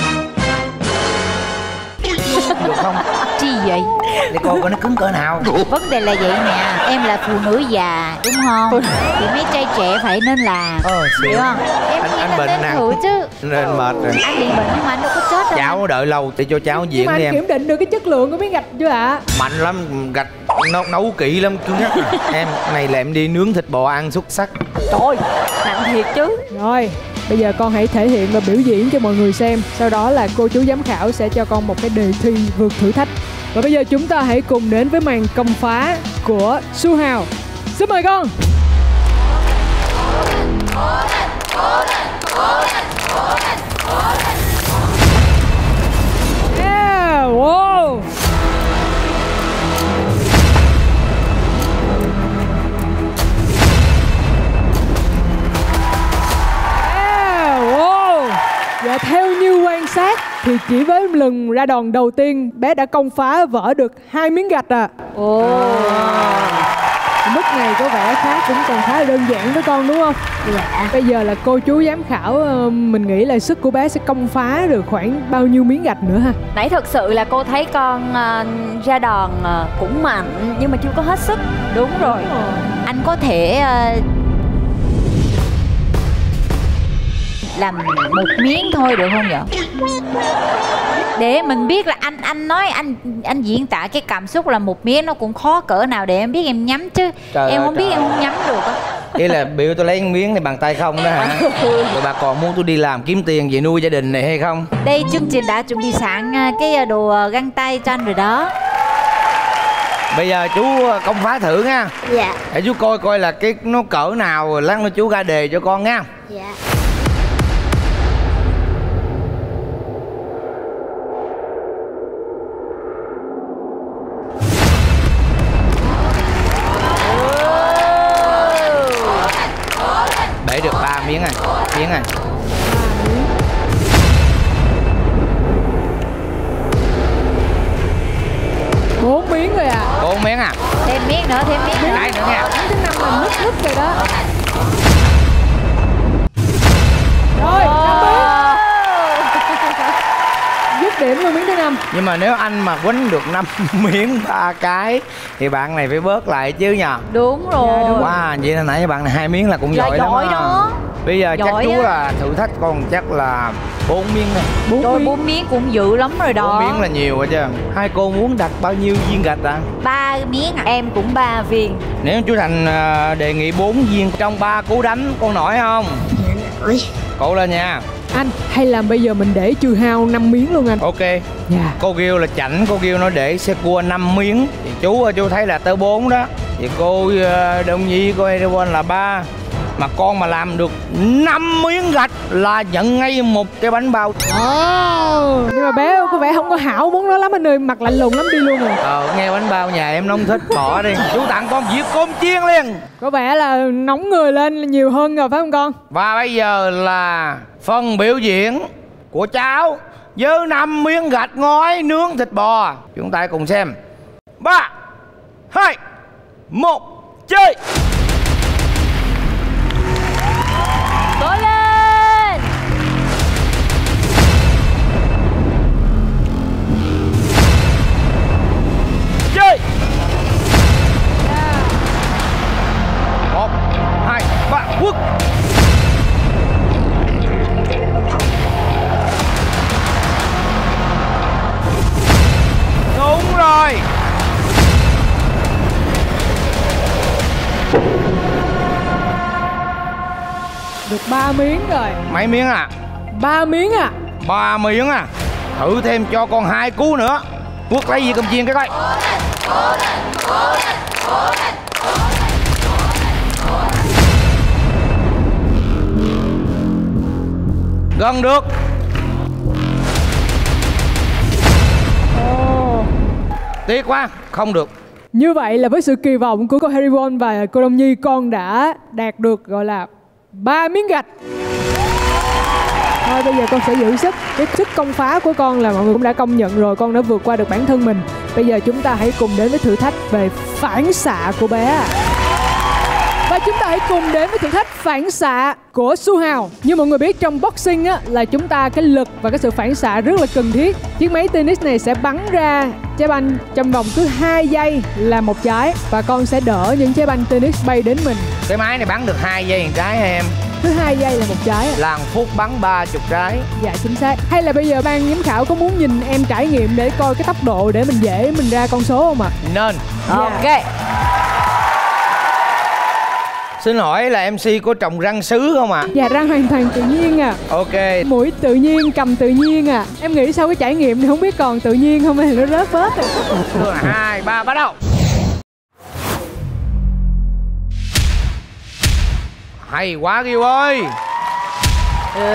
Được không? Chi vậy? Để coi coi nó cứng cỡ nào. Vấn đề là vậy nè, em là phụ nữ già đúng không? Thì mấy trai trẻ phải nên làm. Ờ, hiểu không? Em anh, nghĩ anh là bệnh nên nè. thử chứ. Nên mệt rồi. Anh bị bệnh nhưng mà anh đâu có chết đâu. Cháu đợi lâu để cho cháu diễn Nhưng mà đi anh em. kiểm định được cái chất lượng của miếng gạch chưa ạ? Mạnh lắm, gạch nấu, nấu kỹ lắm cưng nhắc. Em này là em đi nướng thịt bò ăn xuất sắc. Trời, nặng thiệt chứ. Rồi, bây giờ con hãy thể hiện và biểu diễn cho mọi người xem. Sau đó là cô chú giám khảo sẽ cho con một cái đề thi vượt thử thách. Và bây giờ chúng ta hãy cùng đến với màn công phá của Su Hào. Xin mời con. Yeah, wow. Và theo như quan sát thì chỉ với lần ra đòn đầu tiên bé đã công phá vỡ được hai miếng gạch à. Ồ. Mức này có vẻ khá cũng còn khá là đơn giản với con đúng không? Dạ. Bây giờ là cô chú giám khảo, mình nghĩ là sức của bé sẽ công phá được khoảng bao nhiêu miếng gạch nữa ha? Nãy thật sự là cô thấy con uh, ra đòn uh, cũng mạnh nhưng mà chưa có hết sức. Đúng rồi. Đúng rồi. Anh có thể uh, làm một miếng thôi được không vậy? Để mình biết là anh anh nói anh anh diễn tả cái cảm xúc là một miếng nó cũng khó cỡ nào để em biết em nhắm chứ. Trời em ơi, không biết trời. em không nhắm được á. Ý là biểu tôi lấy miếng này bằng tay không đó hả? Rồi bà còn muốn tôi đi làm kiếm tiền về nuôi gia đình này hay không? Đây chương trình đã chuẩn bị sẵn cái đồ găng tay cho anh rồi đó. Bây giờ chú công phá thử nha. Dạ. Để chú coi coi là cái nó cỡ nào rồi lát nữa chú ra đề cho con nha. Dạ. Bể được ba miếng này, miếng này. Bốn miếng rồi à? Bốn miếng à? Thêm miếng nữa, thêm miếng nữa. Cái nữa nha. Miếng thứ năm là nứt nứt rồi đó. Rồi, năm miếng. Dứt điểm luôn miếng thứ năm. Nhưng mà nếu anh mà quánh được năm miếng ba cái thì bạn này phải bớt lại chứ nhờ. Đúng rồi. Dạ, đúng. Wow, vậy là nãy bạn này hai miếng là cũng Dạ, giỏi lắm giỏi á. đó. Bây giờ Giỏi chắc chú á. là thử thách con chắc là bốn miếng này. Bốn Rồi miếng. bốn miếng cũng dữ lắm rồi đó. Bốn miếng là nhiều rồi chứ. Hai cô muốn đặt bao nhiêu viên gạch ạ? À? Ba miếng à? Em cũng ba viên. Nếu chú Thành à, đề nghị bốn viên trong ba cú đánh con nổi không? Nổi. Cố lên nha. Anh, hay là bây giờ mình để trừ hao năm miếng luôn anh? Ok. Dạ. Cô kêu là chảnh, cô kêu nó để xe cua năm miếng. Thì chú chú thấy là tới bốn đó. Thì cô à, Đông Nhi, cô Erewhon là ba. Mà con mà làm được năm miếng gạch là nhận ngay một cái bánh bao. Oh, nhưng mà mà bé có vẻ không có hảo muốn nó lắm anh ơi, mặt lạnh lùng lắm, đi luôn rồi. Ờ, nghe bánh bao nhà em nóng thích, bỏ đi. Chú tặng con dĩa cơm chiên liền. Có vẻ là nóng người lên nhiều hơn rồi phải không con? Và bây giờ là phần biểu diễn của cháu với năm miếng gạch ngói nướng thịt bò. Chúng ta cùng xem. Ba, hai, một, chơi. Cố lên. Chơi. Một, hai, ba, quất. Đúng rồi. Được ba miếng rồi. Mấy miếng à? Ba miếng à? Ba miếng à? Thử thêm cho con hai cú nữa. Quốc lấy gì cơm chiên cái coi. Gần được. Ồ. Tiếc quá, không được. Như vậy là với sự kỳ vọng của cô Harry Won và cô Đông Nhi, con đã đạt được gọi là ba miếng gạch. Thôi bây giờ con sẽ giữ sức. Cái sức công phá của con là mọi người cũng đã công nhận rồi, con đã vượt qua được bản thân mình. Bây giờ chúng ta hãy cùng đến với thử thách về phản xạ của bé. Và chúng ta hãy cùng đến với thử thách phản xạ của Su Hào. Như mọi người biết, trong boxing á, là chúng ta cái lực và cái sự phản xạ rất là cần thiết. Chiếc máy tennis này sẽ bắn ra trái banh trong vòng cứ hai giây là một trái, và con sẽ đỡ những trái banh tennis bay đến mình. Cái máy này bắn được hai giây một trái hả em? Cứ hai giây là một trái. Làng phút bắn ba chục trái. Dạ chính xác. Hay là bây giờ ban giám khảo có muốn nhìn em trải nghiệm để coi cái tốc độ để mình dễ mình ra con số không ạ? Nên. Dạ. Ok. Xin hỏi là em xê có trồng răng sứ không ạ? À? Dạ răng hoàn toàn tự nhiên à. Ok. Mũi tự nhiên, cầm tự nhiên à. Em nghĩ sau cái trải nghiệm này không biết còn tự nhiên không hay là nó rớt bớt rồi. Hai, ba, bắt đầu. Hay quá Kiều ơi. Ừ.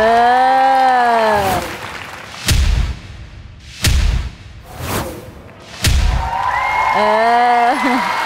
Ừ.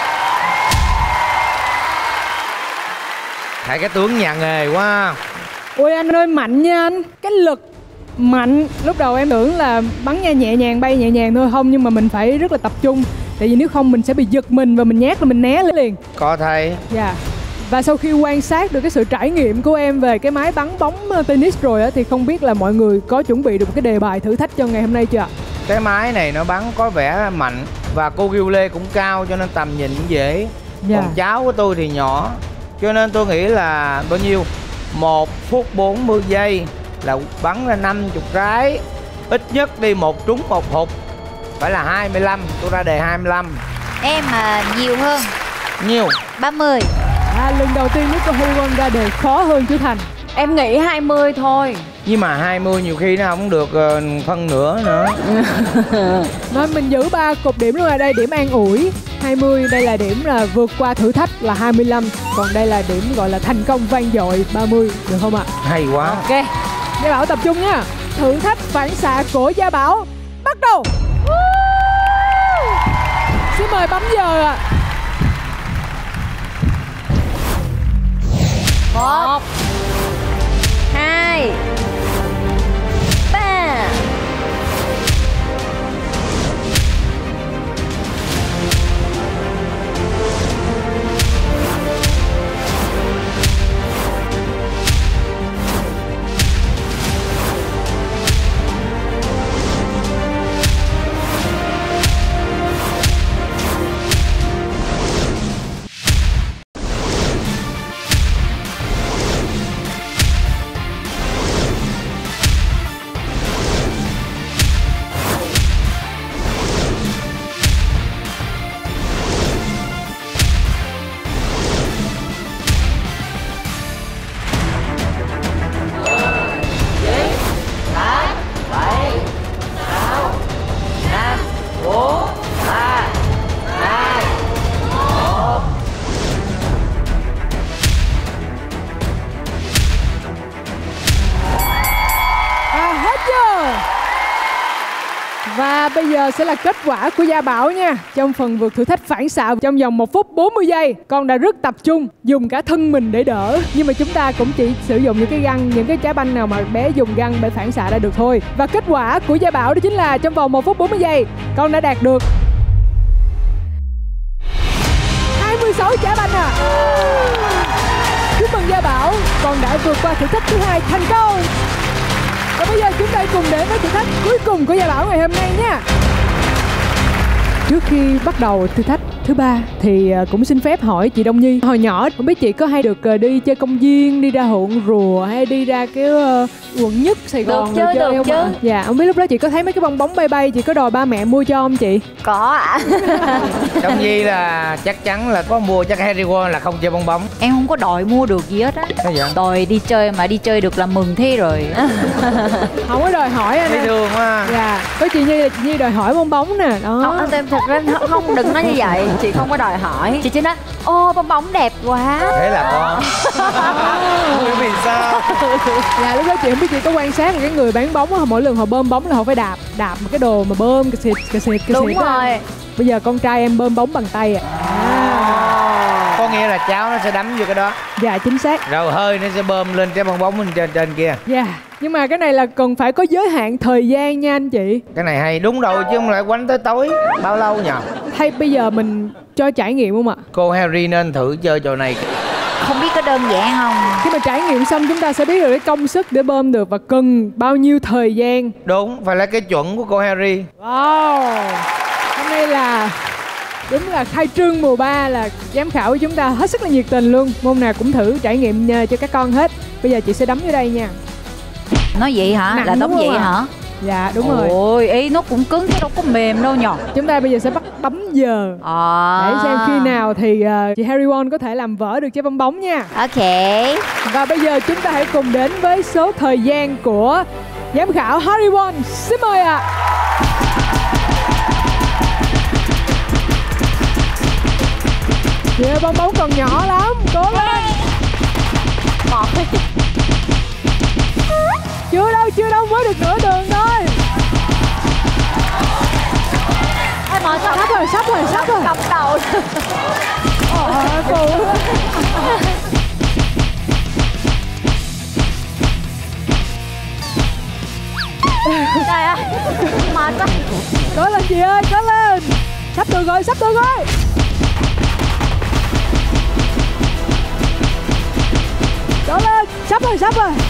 Thấy cái tướng nhà nghề quá. Ôi anh ơi, mạnh nha anh. Cái lực mạnh. Lúc đầu em tưởng là bắn nha nhẹ nhàng, bay nhẹ nhàng thôi. Không, nhưng mà mình phải rất là tập trung. Tại vì nếu không mình sẽ bị giật mình và mình nhát là mình né liền. Có thấy. Dạ. Và sau khi quan sát được cái sự trải nghiệm của em về cái máy bắn bóng tennis rồi á, thì không biết là mọi người có chuẩn bị được một cái đề bài thử thách cho ngày hôm nay chưa ạ? Cái máy này nó bắn có vẻ mạnh. Và cô Ghiu Lê cũng cao cho nên tầm nhìn cũng dễ. Dạ. Còn cháu của tôi thì nhỏ, cho nên tôi nghĩ là bao nhiêu? Một phút bốn mươi giây là bắn ra năm mươi trái. Ít nhất đi một trúng một hụt. Phải là hai mươi lăm. Tôi ra đề hai mươi lăm. Em mà nhiều hơn. Nhiều. ba mươi. À, lần đầu tiên nước cô Harry Won ra đề khó hơn chú Thành. Em nghĩ hai mươi thôi. Nhưng mà hai mươi nhiều khi nó không được uh, phân nửa nữa. Nói mình giữ ba cột điểm luôn, ở đây điểm an ủi. hai mươi đây là điểm là vượt qua thử thách là hai mươi lăm. Còn đây là điểm gọi là thành công vang dội ba mươi. Được không ạ? Hay quá. Ok. Gia Bảo tập trung nha. Thử thách phản xạ của Gia Bảo bắt đầu. Xin mời bấm giờ ạ. Một, hai, ba. bây giờ sẽ là kết quả của Gia Bảo nha. Trong phần vượt thử thách phản xạ trong vòng một phút bốn mươi giây, con đã rất tập trung, dùng cả thân mình để đỡ. Nhưng mà chúng ta cũng chỉ sử dụng những cái găng, những cái trái banh nào mà bé dùng găng để phản xạ ra được thôi. Và kết quả của Gia Bảo đó chính là trong vòng một phút bốn mươi giây, con đã đạt được hai mươi sáu trái banh à. Chúc mừng Gia Bảo, con đã vượt qua thử thách thứ hai thành công. Và bây giờ chúng ta cùng đến với thử thách cuối cùng của Gia Bảo ngày hôm nay nha. Trước khi bắt đầu thử thách thứ ba thì cũng xin phép hỏi chị Đông Nhi, hồi nhỏ không biết chị có hay được đi chơi công viên, đi ra ruộng rùa hay đi ra cái uh, quận nhất Sài Gòn được chứ, chơi được không chứ. ạ? Dạ, không biết lúc đó chị có thấy mấy cái bong bóng bay bay, chị có đòi ba mẹ mua cho không chị? Có ạ. Đông Nhi là chắc chắn là có mua, chắc Harry Won là không chơi bong bóng. Em không có đòi mua được gì hết á. Sao vậy? Đòi đi chơi mà đi chơi được là mừng thế rồi. Không có đòi hỏi anh. Thấy thương quá. Dạ, với chị Nhi là chị Nhi đòi hỏi bong bóng nè. Đó. Không, em thật ra không, đừng nói như vậy. Chị không có đòi hỏi. Chị chỉ nói ô bong bóng đẹp quá. Thế là con. Không biết vì sao. Dạ lúc đó chị không biết chị có quan sát là cái người bán bóng á, mỗi lần họ bơm bóng là họ phải đạp đạp một cái đồ mà bơm cái xịt cái xịt cái Đúng xịt rồi đó. Bây giờ con trai em bơm bóng bằng tay à. À. Có nghĩa là cháu nó sẽ đấm vô cái đó. Dạ chính xác. Rồi hơi nó sẽ bơm lên cái bong bóng bên trên trên kia. Dạ. Nhưng mà cái này là cần phải có giới hạn thời gian nha anh chị. Cái này hay đúng rồi chứ không lại quánh tới tối. Bao lâu nhỉ? Hay bây giờ mình cho trải nghiệm không ạ? Cô Harry nên thử chơi trò này. Không biết có đơn giản không? Khi mà trải nghiệm xong chúng ta sẽ biết được cái công sức để bơm được và cần bao nhiêu thời gian. Đúng, phải là cái chuẩn của cô Harry. Wow. Hôm nay là đúng là khai trương mùa ba, là giám khảo của chúng ta hết sức là nhiệt tình luôn. Môn nào cũng thử trải nghiệm cho các con hết. Bây giờ chị sẽ đấm vô đây nha. Nói vậy hả? Nặng là đóng vậy à? hả? Dạ đúng rồi. Ôi, ý nó cũng cứng chứ đâu có mềm đâu nhỉ. Chúng ta bây giờ sẽ bắt bấm giờ à. để xem khi nào thì uh, chị Harry Won có thể làm vỡ được trái bong bóng nha. Ok. Và bây giờ chúng ta hãy cùng đến với số thời gian của giám khảo Harry Won. Xin mời ạ. À. Yeah, bong bóng còn nhỏ lắm, cố lên. Một. Chưa đâu, chưa đâu, mới được nửa đường thôi. Ê, mọi sao sắp rồi, sắp rồi, sắp rồi. Cầm đầu. Ờ, cô. Trời ơi, mệt quá. Cố lên chị ơi, cố lên. Sắp được rồi, sắp được rồi. Cố lên, sắp rồi, sắp rồi.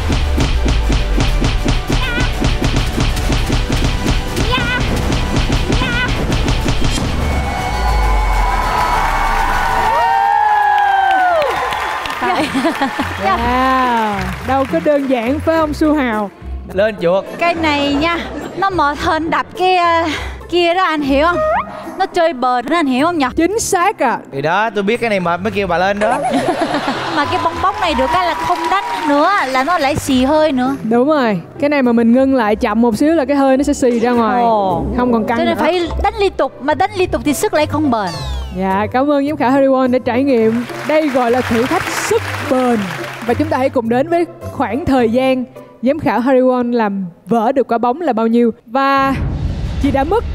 Wow, đâu có đơn giản phải không Su Hào? Lên chuột. Cái này nha, nó mệt hơn đập cái uh, kia đó anh hiểu không? Nó chơi bờ đó anh hiểu không nhỉ? Chính xác à. Thì đó, tôi biết cái này mệt mới kêu bà lên đó. Mà cái bong bóng này được cái là không đánh nữa là nó lại xì hơi nữa. Đúng rồi, cái này mà mình ngưng lại chậm một xíu là cái hơi nó sẽ xì ra ngoài. Ồ. Không còn căng cho nên nữa. Phải đánh liên tục, mà đánh liên tục thì sức lại không bền. Dạ, cảm ơn giám khảo Harry Won đã trải nghiệm. Đây gọi là thử thách sức bền. Và chúng ta hãy cùng đến với khoảng thời gian giám khảo Harry Won làm vỡ được quả bóng là bao nhiêu. Và chị đã mất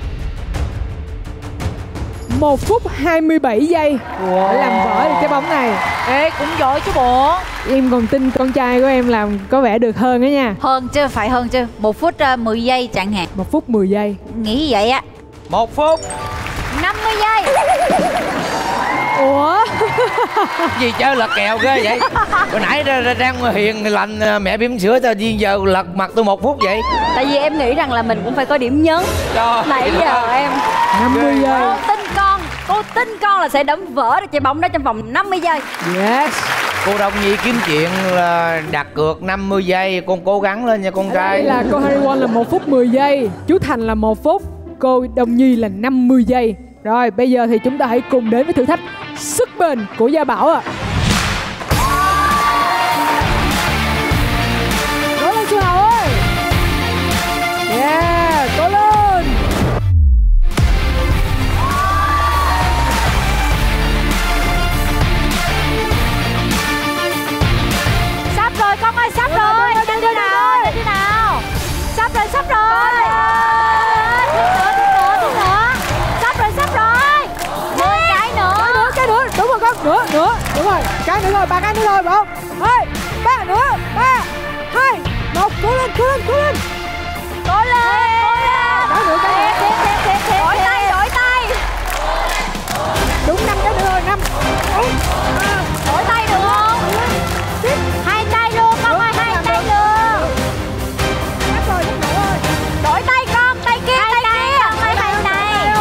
một phút hai mươi bảy giây wow. để làm vỡ được cái bóng này. Ê, cũng giỏi chứ bộ. Em còn tin con trai của em làm có vẻ được hơn đó nha. Hơn chứ, phải hơn chứ. Một phút uh, mười giây chẳng hạn. Một phút mười giây. Nghĩ vậy á. Một phút năm mươi giây. Ủa? Gì chơi lật kèo ghê vậy? Hồi nãy ra, ra Trang hiền lành mẹ bỉm sữa tao gì giờ lật mặt tôi một phút vậy? Tại vì em nghĩ rằng là mình cũng phải có điểm nhấn. Trời nãy giờ em năm mươi giây. Cô tin con, cô tin con là sẽ đấm vỡ được trái bóng đó trong vòng năm mươi giây. Yes. Cô Đông Nhi kiếm chuyện là đặt cược năm mươi giây, con cố gắng lên nha con trai. Đây là cô Harry Won là một phút mười giây, chú Thành là một phút, cô Đông Nhi là năm mươi giây. Rồi bây giờ thì chúng ta hãy cùng đến với thử thách sức bền của Gia Bảo ạ. À. Cố lên Su Hào ơi. Yeah, cố lên. Sắp rồi con ơi, sắp rồi. Lên đi nào, lên đi nào. Sắp rồi, sắp rồi. nữa, nữa. Đúng rồi, cái nữa thôi, ba cái nữa thôi, một, hai, ba nữa, ba, hai, một, cố lên, cố lên, cố lên. Cố lên, cố lên. Cái nữa, cái nữa. Thêm, thêm, thêm, thêm. Đổi tay, đổi tay. Đúng năm cái nữa rồi, năm. Đổi tay được không? Hai tay luôn, con ơi, hai tay luôn. Đổi tay con, tay kia, tay kia. Con ơi, hai tay.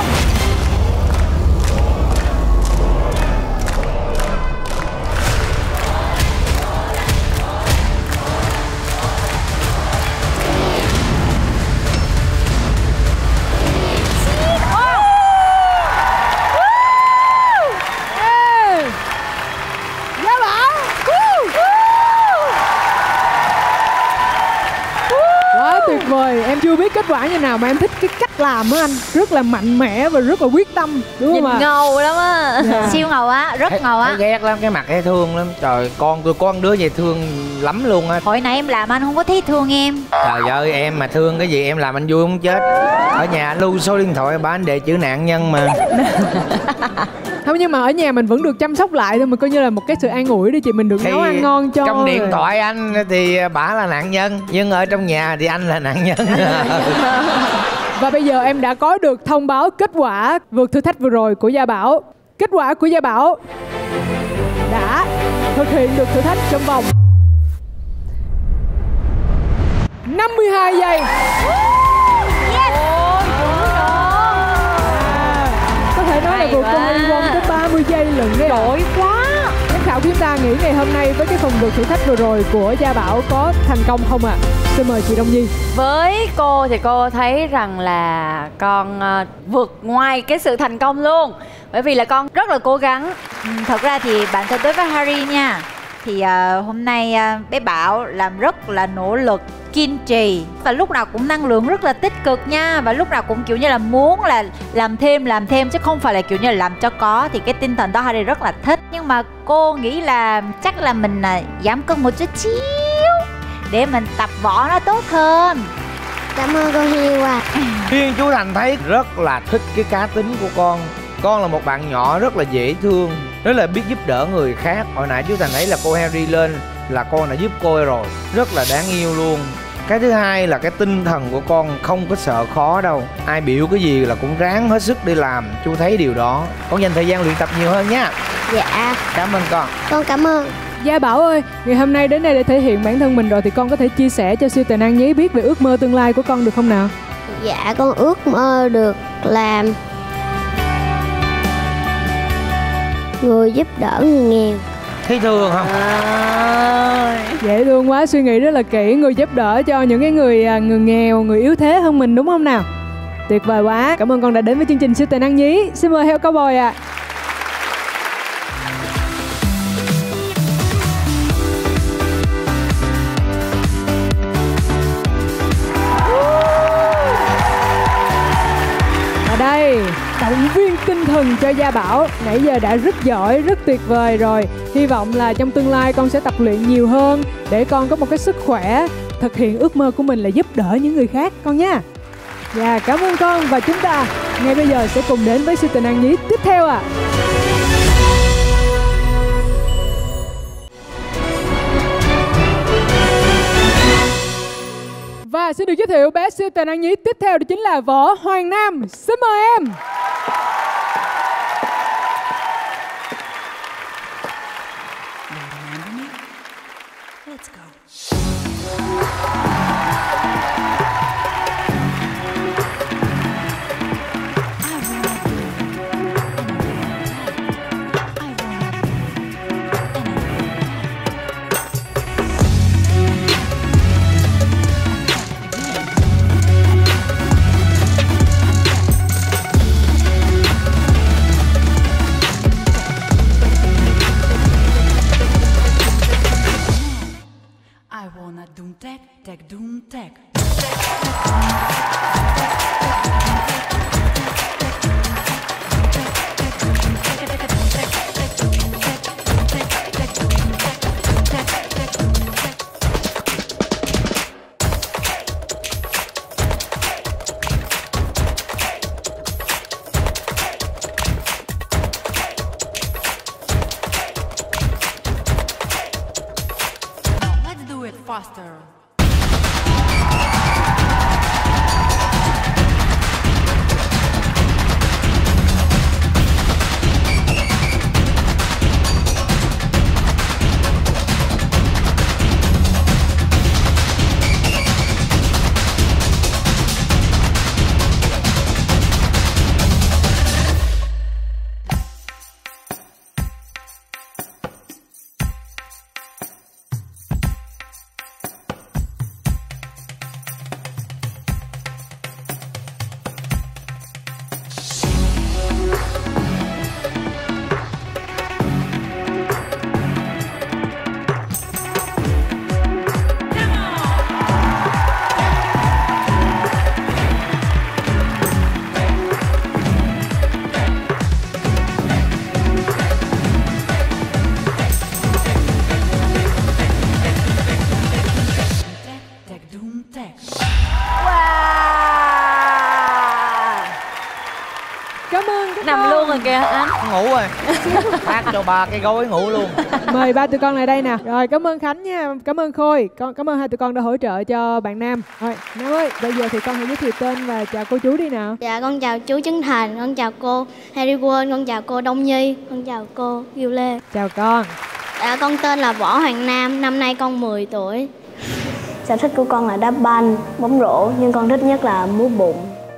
Gia Bảo. Quá tuyệt vời, em chưa biết kết quả như nào mà em thích cái cách làm á anh. Rất là mạnh mẽ và rất là quyết tâm, đúng Nhìn không ạ? ngầu lắm á. Dạ. Siêu ngầu á, rất ngầu á. Thấy ghét lắm, cái mặt thấy thương lắm. Trời, con tôi có con đứa vậy thương lắm luôn á. Hồi nãy em làm anh không có thấy thương em. Trời ơi, em mà thương cái gì em làm anh vui không chết. Ở nhà lưu số điện thoại bà anh để chữ nạn nhân mà. Không, nhưng mà ở nhà mình vẫn được chăm sóc lại thôi, mà coi như là một cái sự an ủi đi chị, mình được Thì nấu ăn ngon cho. trong điện thoại anh thì bả là nạn nhân, nhưng ở trong nhà thì anh là nạn nhân. Và bây giờ em đã có được thông báo kết quả vượt thử thách vừa rồi của Gia Bảo. Kết quả của Gia Bảo đã thực hiện được thử thách trong vòng năm mươi hai giây. Yes. Có thể nói là vượt qua Harry tới ba mươi giây lận đấy. Giỏi quá. Giám khảo chúng ta nghĩ ngày hôm nay với cái phần vượt thử thách vừa rồi của Gia Bảo có thành công không ạ? À? Xin mời chị Đông Nhi. Với cô thì cô thấy rằng là con uh, vượt ngoài cái sự thành công luôn. Bởi vì là con rất là cố gắng. Ừ, thật ra thì bạn thân đối với Harry nha. Thì uh, hôm nay uh, bé Bảo làm rất là nỗ lực, kiên trì và lúc nào cũng năng lượng rất là tích cực nha. Và lúc nào cũng kiểu như là muốn là làm thêm làm thêm chứ không phải là kiểu như là làm cho có. Thì cái tinh thần đó Harry rất là thích. Nhưng mà cô nghĩ là chắc là mình uh, giảm cân một chút xíu để mình tập võ nó tốt hơn. Cảm ơn con Hiêu à. Riêng chú Thành thấy rất là thích cái cá tính của con. Con là một bạn nhỏ rất là dễ thương, rất là biết giúp đỡ người khác. Hồi nãy chú Thành thấy là cô Harry lên là con đã giúp cô rồi, rất là đáng yêu luôn. Cái thứ hai là cái tinh thần của con không có sợ khó đâu. Ai biểu cái gì là cũng ráng hết sức đi làm. Chú thấy điều đó. Con dành thời gian luyện tập nhiều hơn nha. Dạ. Cảm ơn con. Con cảm ơn. Gia Bảo ơi, ngày hôm nay đến đây để thể hiện bản thân mình rồi thì con có thể chia sẻ cho siêu tài năng nhí biết về ước mơ tương lai của con được không nào? Dạ, con ước mơ được làm người giúp đỡ người nghèo. Thấy thương không? À, dễ thương quá, suy nghĩ rất là kỹ. Người giúp đỡ cho những cái người người nghèo, người yếu thế hơn mình, đúng không nào? Tuyệt vời quá. Cảm ơn con đã đến với chương trình siêu tài năng nhí. Xin mời Heo Cowboy ạ. À. Đây, động viên tinh thần cho Gia Bảo. Nãy giờ đã rất giỏi, rất tuyệt vời rồi. Hy vọng là trong tương lai con sẽ tập luyện nhiều hơn để con có một cái sức khỏe, thực hiện ước mơ của mình là giúp đỡ những người khác con nha. Dạ, cảm ơn con. Và chúng ta ngay bây giờ sẽ cùng đến với siêu tài năng nhí tiếp theo ạ. À. Và xin được giới thiệu bé siêu tài năng nhí tiếp theo đó chính là Võ Hoàng Nam. Xin mời em. Let's go. Doom tech, tech, doom tech. faster. Nằm luôn rồi kìa anh. Ngủ rồi. Phát cho ba cái gối ngủ luôn. Mời ba tụi con lại đây nè. Rồi cảm ơn Khánh nha, cảm ơn Khôi, con cảm ơn hai tụi con đã hỗ trợ cho bạn Nam. Rồi Nam ơi, bây giờ thì con hãy giới thiệu tên và chào cô chú đi nào. Dạ con chào chú Trấn Thành, con chào cô Harry Quân, con chào cô Đông Nhi, con chào cô Kiều Lê. Chào con. Dạ con tên là Võ Hoàng Nam, năm nay con mười tuổi. Sở thích của con là đá banh, bóng rổ, nhưng con thích nhất là múa bụng.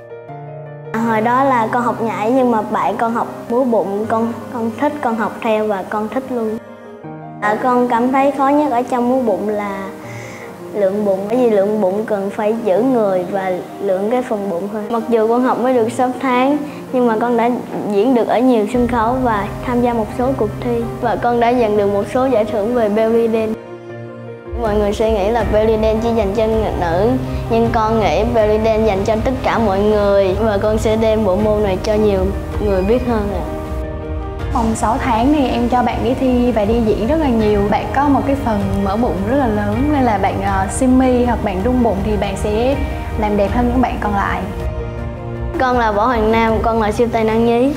Hồi đó là con học nhảy nhưng mà bạn con học múa bụng, con con thích, con học theo và con thích luôn. À, con cảm thấy khó nhất ở trong múa bụng là lượng bụng, bởi vì lượng bụng cần phải giữ người và lượng cái phần bụng thôi. Mặc dù con học mới được sáu tháng nhưng mà con đã diễn được ở nhiều sân khấu và tham gia một số cuộc thi và con đã nhận được một số giải thưởng về belly dance. Mọi người suy nghĩ là belly dance chỉ dành cho người nữ, nhưng con nghĩ belly dance dành cho tất cả mọi người và con sẽ đem bộ môn này cho nhiều người biết hơn ạ. Vòng sáu tháng thì em cho bạn đi thi và đi diễn rất là nhiều. Bạn có một cái phần mỡ bụng rất là lớn nên là bạn uh, simi hoặc bạn rung bụng thì bạn sẽ làm đẹp hơn những bạn còn lại. Con là Võ Hoàng Nam, con là siêu tài năng nhí.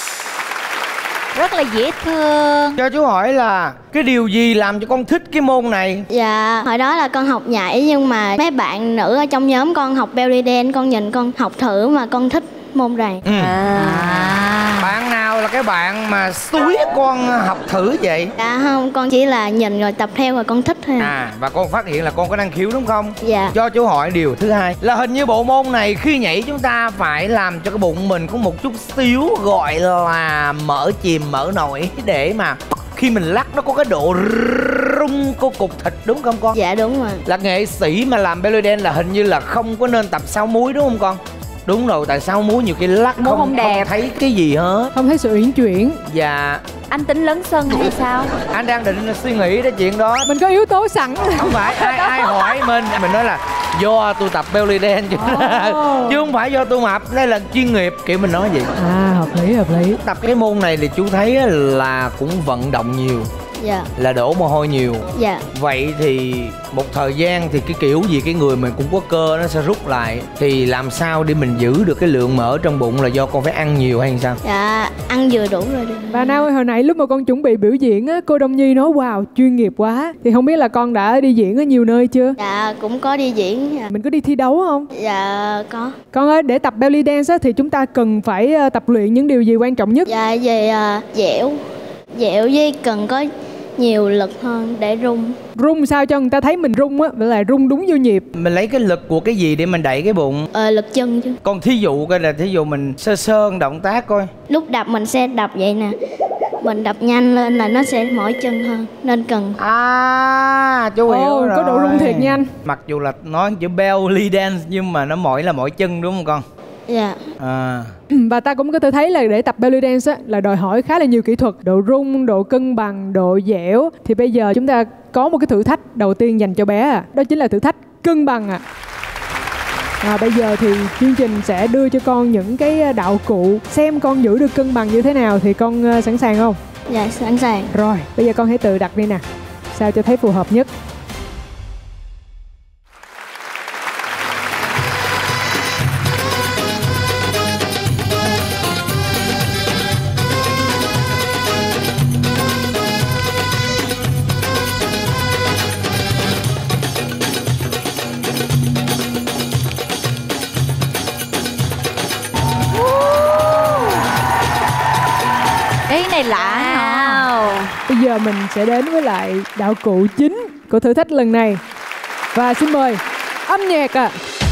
Rất là dễ thương. Cho chú hỏi là cái điều gì làm cho con thích cái môn này? Dạ, hồi đó là con học nhảy nhưng mà mấy bạn nữ ở trong nhóm con học belly dance, con nhìn con học thử mà con thích môn này. Ừ. À. Bạn nào là cái bạn mà xúi con học thử vậy? Dạ không, con chỉ là nhìn rồi tập theo rồi con thích thôi. À, và con phát hiện là con có năng khiếu đúng không? Dạ. Cho chú hỏi điều thứ hai là hình như bộ môn này khi nhảy chúng ta phải làm cho cái bụng mình có một chút xíu gọi là mở chìm mở nổi để mà khi mình lắc nó có cái độ rung của cục thịt đúng không con? Dạ đúng rồi. Là nghệ sĩ mà làm belly dance là hình như là không có nên tập sáu múi đúng không con? Đúng rồi, tại sao múa nhiều khi lắc không, không đẹp, không thấy cái gì hết, không thấy sự uyển chuyển. Dạ. Anh tính lấn sân hay sao? Anh đang định suy nghĩ cái chuyện đó. Mình có yếu tố sẵn. Không phải ai ai hỏi mình, mình nói là do tôi tập belly dance chứ, oh. chứ không phải do tôi mập, đây là chuyên nghiệp, kiểu mình nói vậy. À, hợp lý hợp lý. Tập cái môn này thì chú thấy là cũng vận động nhiều. Dạ. Là đổ mồ hôi nhiều. Dạ. Vậy thì một thời gian thì cái kiểu gì cái người mình cũng có cơ nó sẽ rút lại, thì làm sao để mình giữ được cái lượng mỡ trong bụng, là do con phải ăn nhiều hay sao? Dạ, ăn vừa đủ rồi. Bà Nam ơi, hồi nãy lúc mà con chuẩn bị biểu diễn á, cô Đông Nhi nói wow chuyên nghiệp quá, thì không biết là con đã đi diễn ở nhiều nơi chưa? Dạ cũng có đi diễn. Dạ. Mình có đi thi đấu không? Dạ có. Con ơi, để tập belly dance á, thì chúng ta cần phải tập luyện những điều gì quan trọng nhất? Dạ về uh, dẻo dẻo với cần có nhiều lực hơn để rung. Rung sao cho người ta thấy mình rung á, vậy là rung đúng vô nhịp. Mình lấy cái lực của cái gì để mình đẩy cái bụng? Ờ, lực chân chứ. Còn thí dụ coi là thí dụ mình sơ sơ động tác coi. Lúc đập mình sẽ đập vậy nè, mình đập nhanh lên là nó sẽ mỏi chân hơn, nên cần. À, chú hiểu oh, rồi. Có độ rung thiệt nhanh. Mặc dù là nói chữ belly dance nhưng mà nó mỏi là mỏi chân đúng không con? Dạ. À. Và ta cũng có thể thấy là để tập belly dance á, là đòi hỏi khá là nhiều kỹ thuật, độ rung, độ cân bằng, độ dẻo. Thì bây giờ chúng ta có một cái thử thách đầu tiên dành cho bé à, đó chính là thử thách cân bằng ạ. À. À, bây giờ thì chương trình sẽ đưa cho con những cái đạo cụ xem con giữ được cân bằng như thế nào, thì con uh, sẵn sàng không? Dạ sẵn sàng. Rồi, bây giờ con hãy tự đặt đi nè, sao cho thấy phù hợp nhất. giờ mình sẽ đến với lại đạo cụ chính của thử thách lần này. Và xin mời âm nhạc ạ. À.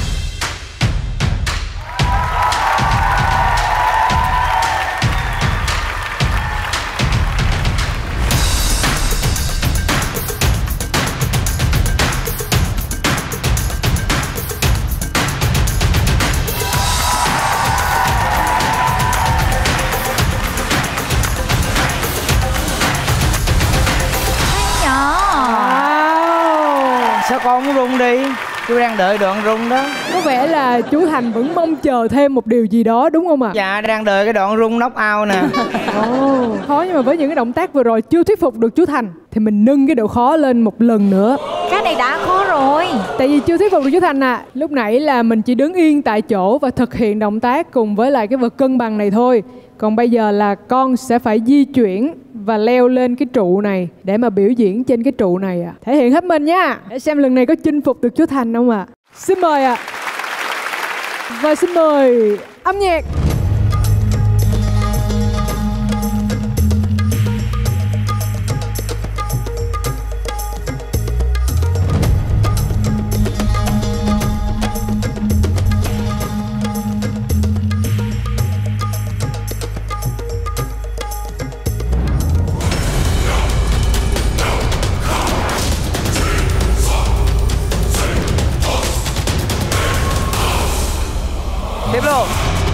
Sao con không rung đi? Chú đang đợi đoạn rung đó. Có vẻ là chú Thành vẫn mong chờ thêm một điều gì đó đúng không ạ? À? Dạ đang đợi cái đoạn rung knock out nè. Ồ, khó nhưng mà với những cái động tác vừa rồi chưa thuyết phục được chú Thành thì mình nâng cái độ khó lên một lần nữa. Cái này đã khó rồi. Tại vì chưa thuyết phục được chú Thành à. Lúc nãy là mình chỉ đứng yên tại chỗ và thực hiện động tác cùng với lại cái vật cân bằng này thôi. Còn bây giờ là con sẽ phải di chuyển và leo lên cái trụ này để mà biểu diễn trên cái trụ này à. Thể hiện hết mình nha. Để xem lần này có chinh phục được chú Thành không ạ? À. Xin mời ạ. À. Và xin mời âm nhạc. Tiếp luôn.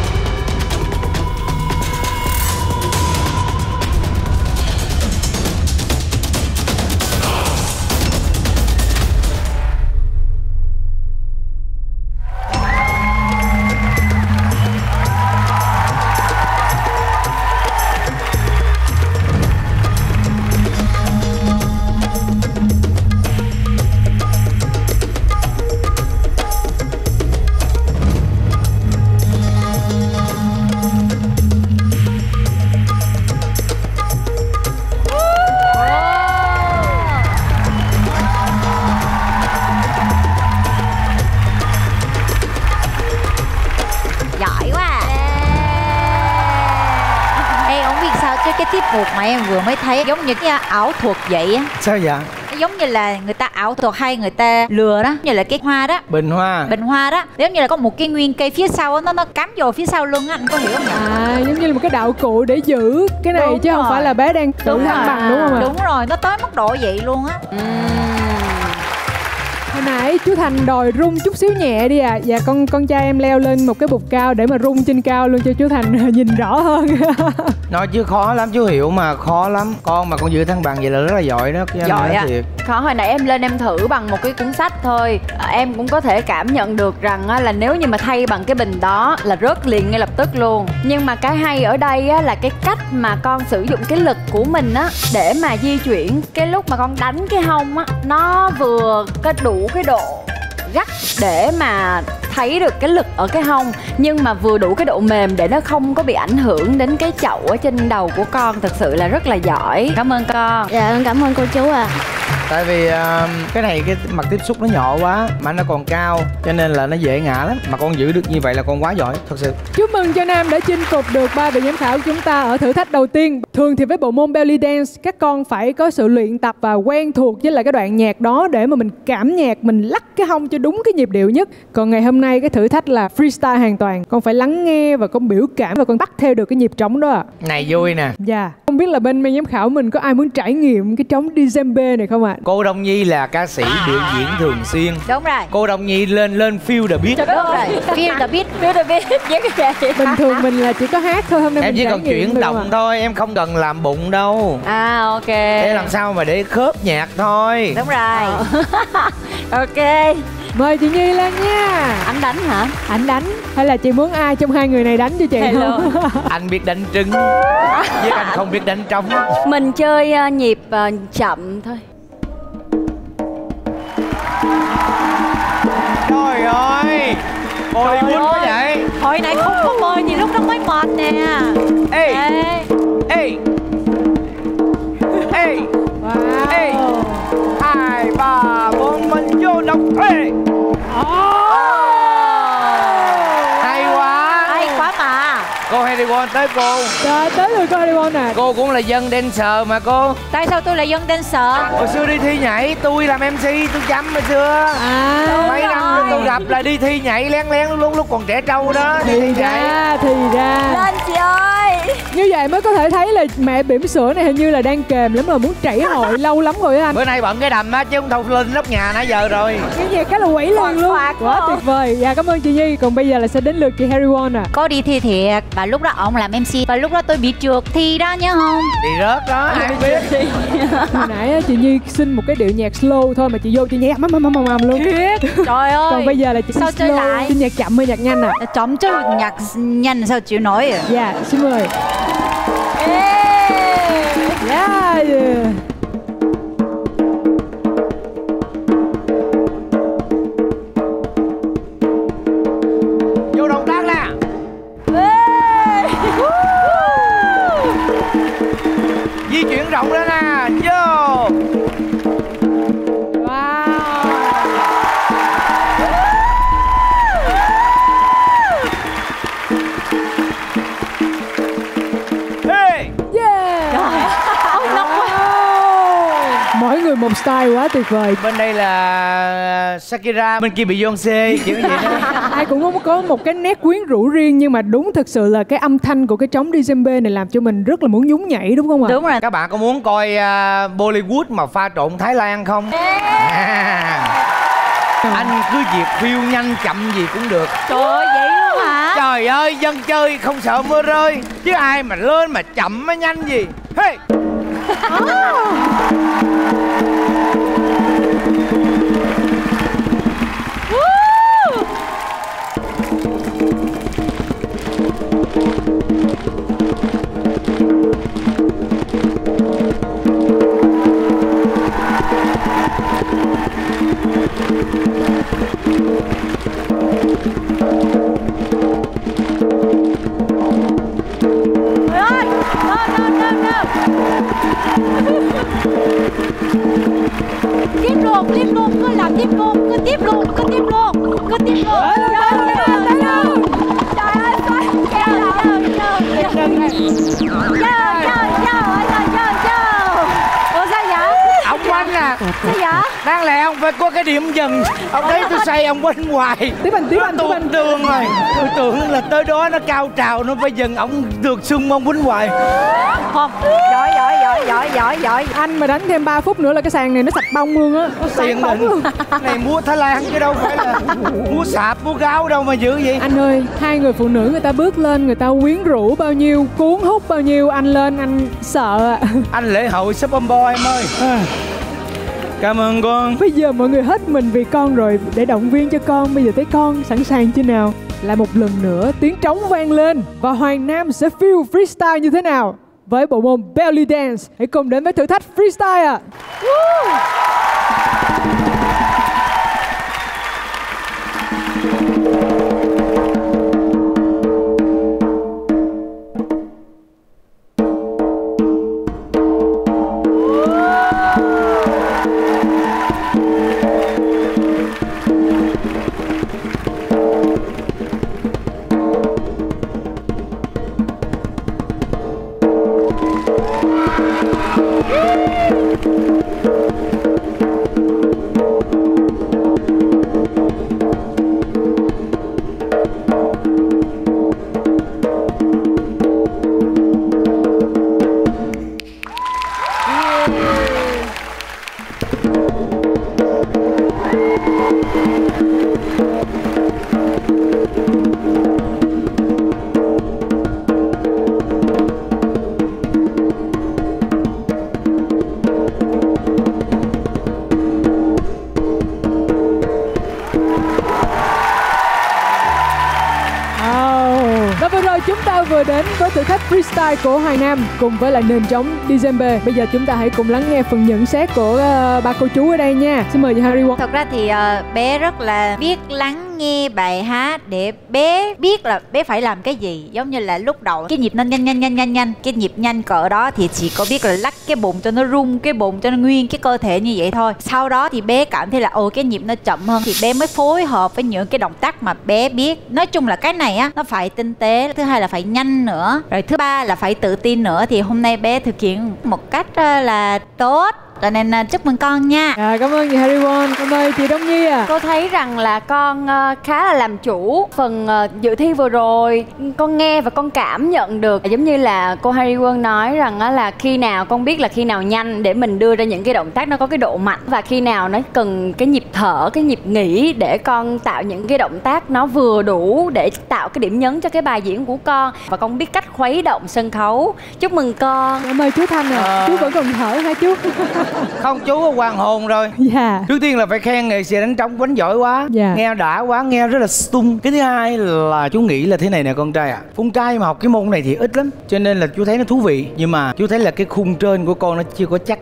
Cái tiết mục mà em vừa mới thấy giống như cái ảo thuật vậy á. Sao vậy? Giống như là người ta ảo thuật hay người ta lừa đó, như là cái hoa đó, bình hoa bình hoa đó, giống như là có một cái nguyên cây phía sau đó, nó nó cắm vào phía sau lưng á, anh có hiểu không nhỉ? À, giống như là một cái đạo cụ để giữ cái này. Đúng chứ rồi. Không phải là bé đang tự thăng bằng đúng không ạ? Đúng rồi, nó tới mức độ vậy luôn á. Ừ. Hồi nãy chú Thành đòi rung chút xíu nhẹ đi à. Dạ con con trai em leo lên một cái bục cao để mà rung trên cao luôn cho chú Thành nhìn rõ hơn. Nói chứ khó lắm, chú hiểu mà, khó lắm. Con mà con giữ thăng bằng vậy là rất là giỏi đó. Giỏi á. Khó, hồi nãy em lên em thử bằng một cái cuốn sách thôi. à, Em cũng có thể cảm nhận được rằng á, là nếu như mà thay bằng cái bình đó là rớt liền ngay lập tức luôn. Nhưng mà cái hay ở đây á, là cái cách mà con sử dụng cái lực của mình á để mà di chuyển. Cái lúc mà con đánh cái hông á, nó vừa có đủ cái độ gắt để mà thấy được cái lực ở cái hông, nhưng mà vừa đủ cái độ mềm để nó không có bị ảnh hưởng đến cái chậu ở trên đầu của con. Thật sự là rất là giỏi. Cảm ơn con. Dạ con cảm ơn cô chú ạ. À. Tại vì uh, cái này cái mặt tiếp xúc nó nhỏ quá mà nó còn cao cho nên là nó dễ ngã lắm. Mà con giữ được như vậy là con quá giỏi thật sự. Chúc mừng cho Nam đã chinh phục được ba vị giám khảo của chúng ta ở thử thách đầu tiên. Thường thì với bộ môn belly dance các con phải có sự luyện tập và quen thuộc với lại cái đoạn nhạc đó để mà mình cảm nhạc, mình lắc cái hông cho đúng cái nhịp điệu nhất. Còn ngày hôm nay cái thử thách là freestyle hoàn toàn. Con phải lắng nghe và con biểu cảm và con bắt theo được cái nhịp trống đó. Này vui nè. Dạ. Yeah. Không biết là bên ban giám khảo mình có ai muốn trải nghiệm cái trống djembe này không ạ? À? Cô Đông Nhi là ca sĩ biểu diễn thường xuyên. Đúng rồi. Cô Đông Nhi lên lên feel the beat. Đúng rồi. Feel the beat, feel the beat. Bình thường mình là chỉ có hát thôi, hôm nay em mình chỉ cần chuyển động à. thôi, em không cần làm bụng đâu. À ok. Để làm sao mà để khớp nhạc thôi. Đúng rồi. Ok. Mời chị Nhi lên nha. Anh đánh hả? Anh đánh. Hay là chị muốn ai trong hai người này đánh cho chị không? Anh biết đánh trứng với anh không biết đánh trống. Mình chơi uh, nhịp uh, chậm thôi. Trời ơi, ôi quýnh quá vậy. Hồi nãy không có bơi gì lúc đó mới mệt nè. Ê ê ê ê wow. Ê hai ba bốn mình vô động. Ê oh. Hay quá. Hay quá mà. Cô Harry Won tới cô. Rồi tới lượt cô Harry Won nè. Cô cũng là dân dancer mà cô. Tại sao tôi là dân dancer? Hồi xưa đi thi nhảy, tôi làm em xê, tôi chấm hồi xưa. À, mấy năm rồi tôi gặp là đi thi nhảy lén lén lúc lúc còn trẻ trâu đó. Đi thì thi ra nhảy. thì ra Lên chị ơi. như vậy mới có thể thấy là mẹ bỉm sữa này hình như là đang kèm lắm rồi, muốn chảy hội lâu lắm rồi á anh. Bữa nay bận cái đầm á chứ không thâu lên nóc nhà nãy giờ rồi. Cái gì cái là quẩy liền luôn. Quá tuyệt vời. Dạ cảm ơn chị Nhi. Còn bây giờ là sẽ đến lượt chị Harry Won à. Có đi thi thiệt và lúc đó ông làm em xê và lúc đó tôi bị trượt thi đó nhớ không? Đi rớt đó, ai biết. Hồi nãy á, chị Nhi xin một cái điệu nhạc slow thôi mà chị vô chị nhạc mắm mắm mắm mắm luôn. Trời ơi. Còn bây giờ là chị sao chơi slow, lại? xin nhạc chậm hay nhạc nhanh à? Chậm chứ nhạc nhanh sao chịu nổi à? Dạ xin mời. Yeah, yeah. Vô động tác nè. Di chuyển rộng ra nè. Vô. Mỗi người một style quá tuyệt vời. Bên đây là Shakira, bên kia bị Beyoncé, kiểu như vậy đó. Ai cũng có một cái nét quyến rũ riêng, nhưng mà đúng thực sự là cái âm thanh của cái trống djembe này làm cho mình rất là muốn nhún nhảy đúng không ạ? Đúng rồi. Các bạn có muốn coi uh, Bollywood mà pha trộn Thái Lan không? À. Anh cứ việc phiêu nhanh chậm gì cũng được. Trời ơi vậy luôn hả? Trời ơi, dân chơi không sợ mưa rơi, chứ ai mà lên mà chậm mới nhanh gì. Hey. Tiếp luôn, tiếp luôn, cứ làm tiếp luôn, cứ tiếp luôn, cứ tiếp luôn, cứ tiếp luôn. Trời ơi, trời ơi, trời ơi, trời ơi, ủa sao vậy? Ông quanh à. Sao vậy? Đáng lẽ ông phải có cái điểm dừng. Ông thấy tôi say ông quanh hoài. Tiếp anh, tiếp anh, tiếp anh. Đường rồi. Tôi tưởng là tới đó nó cao trào nó phải dừng, ông được sung ông quýnh hoài. Không, giỏi giỏi giỏi giỏi giỏi giỏi. Anh mà đánh thêm ba phút nữa là cái sàn này nó sạch bông luôn á. Nó Tiền bóng luôn. Này mua Thái Lan chứ đâu phải là mua sạp mua gáo đâu mà dữ vậy. Anh ơi, hai người phụ nữ người ta bước lên, người ta quyến rũ bao nhiêu, cuốn hút bao nhiêu, anh lên anh sợ ạ. Anh lễ hội sắp bom bo em ơi. Cảm ơn con. Bây giờ mọi người hết mình vì con rồi, để động viên cho con. Bây giờ tới con sẵn sàng chưa nào? Lại một lần nữa tiếng trống vang lên và Hoàng Nam sẽ feel freestyle như thế nào với bộ môn belly dance. Hãy cùng đến với thử thách freestyle ạ. Chúng ta vừa đến với thử thách freestyle của Hoài Nam cùng với lại nền trống djembe. Bây giờ chúng ta hãy cùng lắng nghe phần nhận xét của uh, ba cô chú ở đây nha. Xin mời chị Harry Won. Thật ra thì uh, bé rất là biết lắng nghe bài hát để bé biết là bé phải làm cái gì. Giống như là lúc đầu cái nhịp nó nhanh nhanh nhanh nhanh nhanh, cái nhịp nhanh cỡ đó thì chỉ có biết là lắc cái bụng cho nó rung, cái bụng cho nó nguyên cái cơ thể như vậy thôi. Sau đó thì bé cảm thấy là ồ cái nhịp nó chậm hơn thì bé mới phối hợp với những cái động tác mà bé biết. Nói chung là cái này á nó phải tinh tế, thứ hai là phải nhanh nữa, rồi thứ ba là phải tự tin nữa. Thì hôm nay bé thực hiện một cách là tốt, cho nên chúc mừng con nha. À, cảm ơn chị Harry Won. Cảm ơn chị Đông Nhi à. Cô thấy rằng là con uh, khá là làm chủ. Phần uh, dự thi vừa rồi con nghe và con cảm nhận được giống như là cô Harry Won nói rằng uh, là khi nào con biết là khi nào nhanh để mình đưa ra những cái động tác nó có cái độ mạnh, và khi nào nó cần cái nhịp thở, cái nhịp nghỉ để con tạo những cái động tác nó vừa đủ để tạo cái điểm nhấn cho cái bài diễn của con. Và con biết cách khuấy động sân khấu. Chúc mừng con. Cảm ơn chú Thanh à. Ờ. Chú vẫn còn thở hả chú? Không, chú có hoàn hồn rồi. Dạ. Trước tiên là phải khen nghệ sĩ đánh trống đánh giỏi quá. Dạ. Nghe đã quá, nghe rất là stung. Cái thứ hai là chú nghĩ là thế này nè con trai ạ. À. Con trai mà học cái môn này thì ít lắm, cho nên là chú thấy nó thú vị. Nhưng mà chú thấy là cái khung trên của con nó chưa có chắc.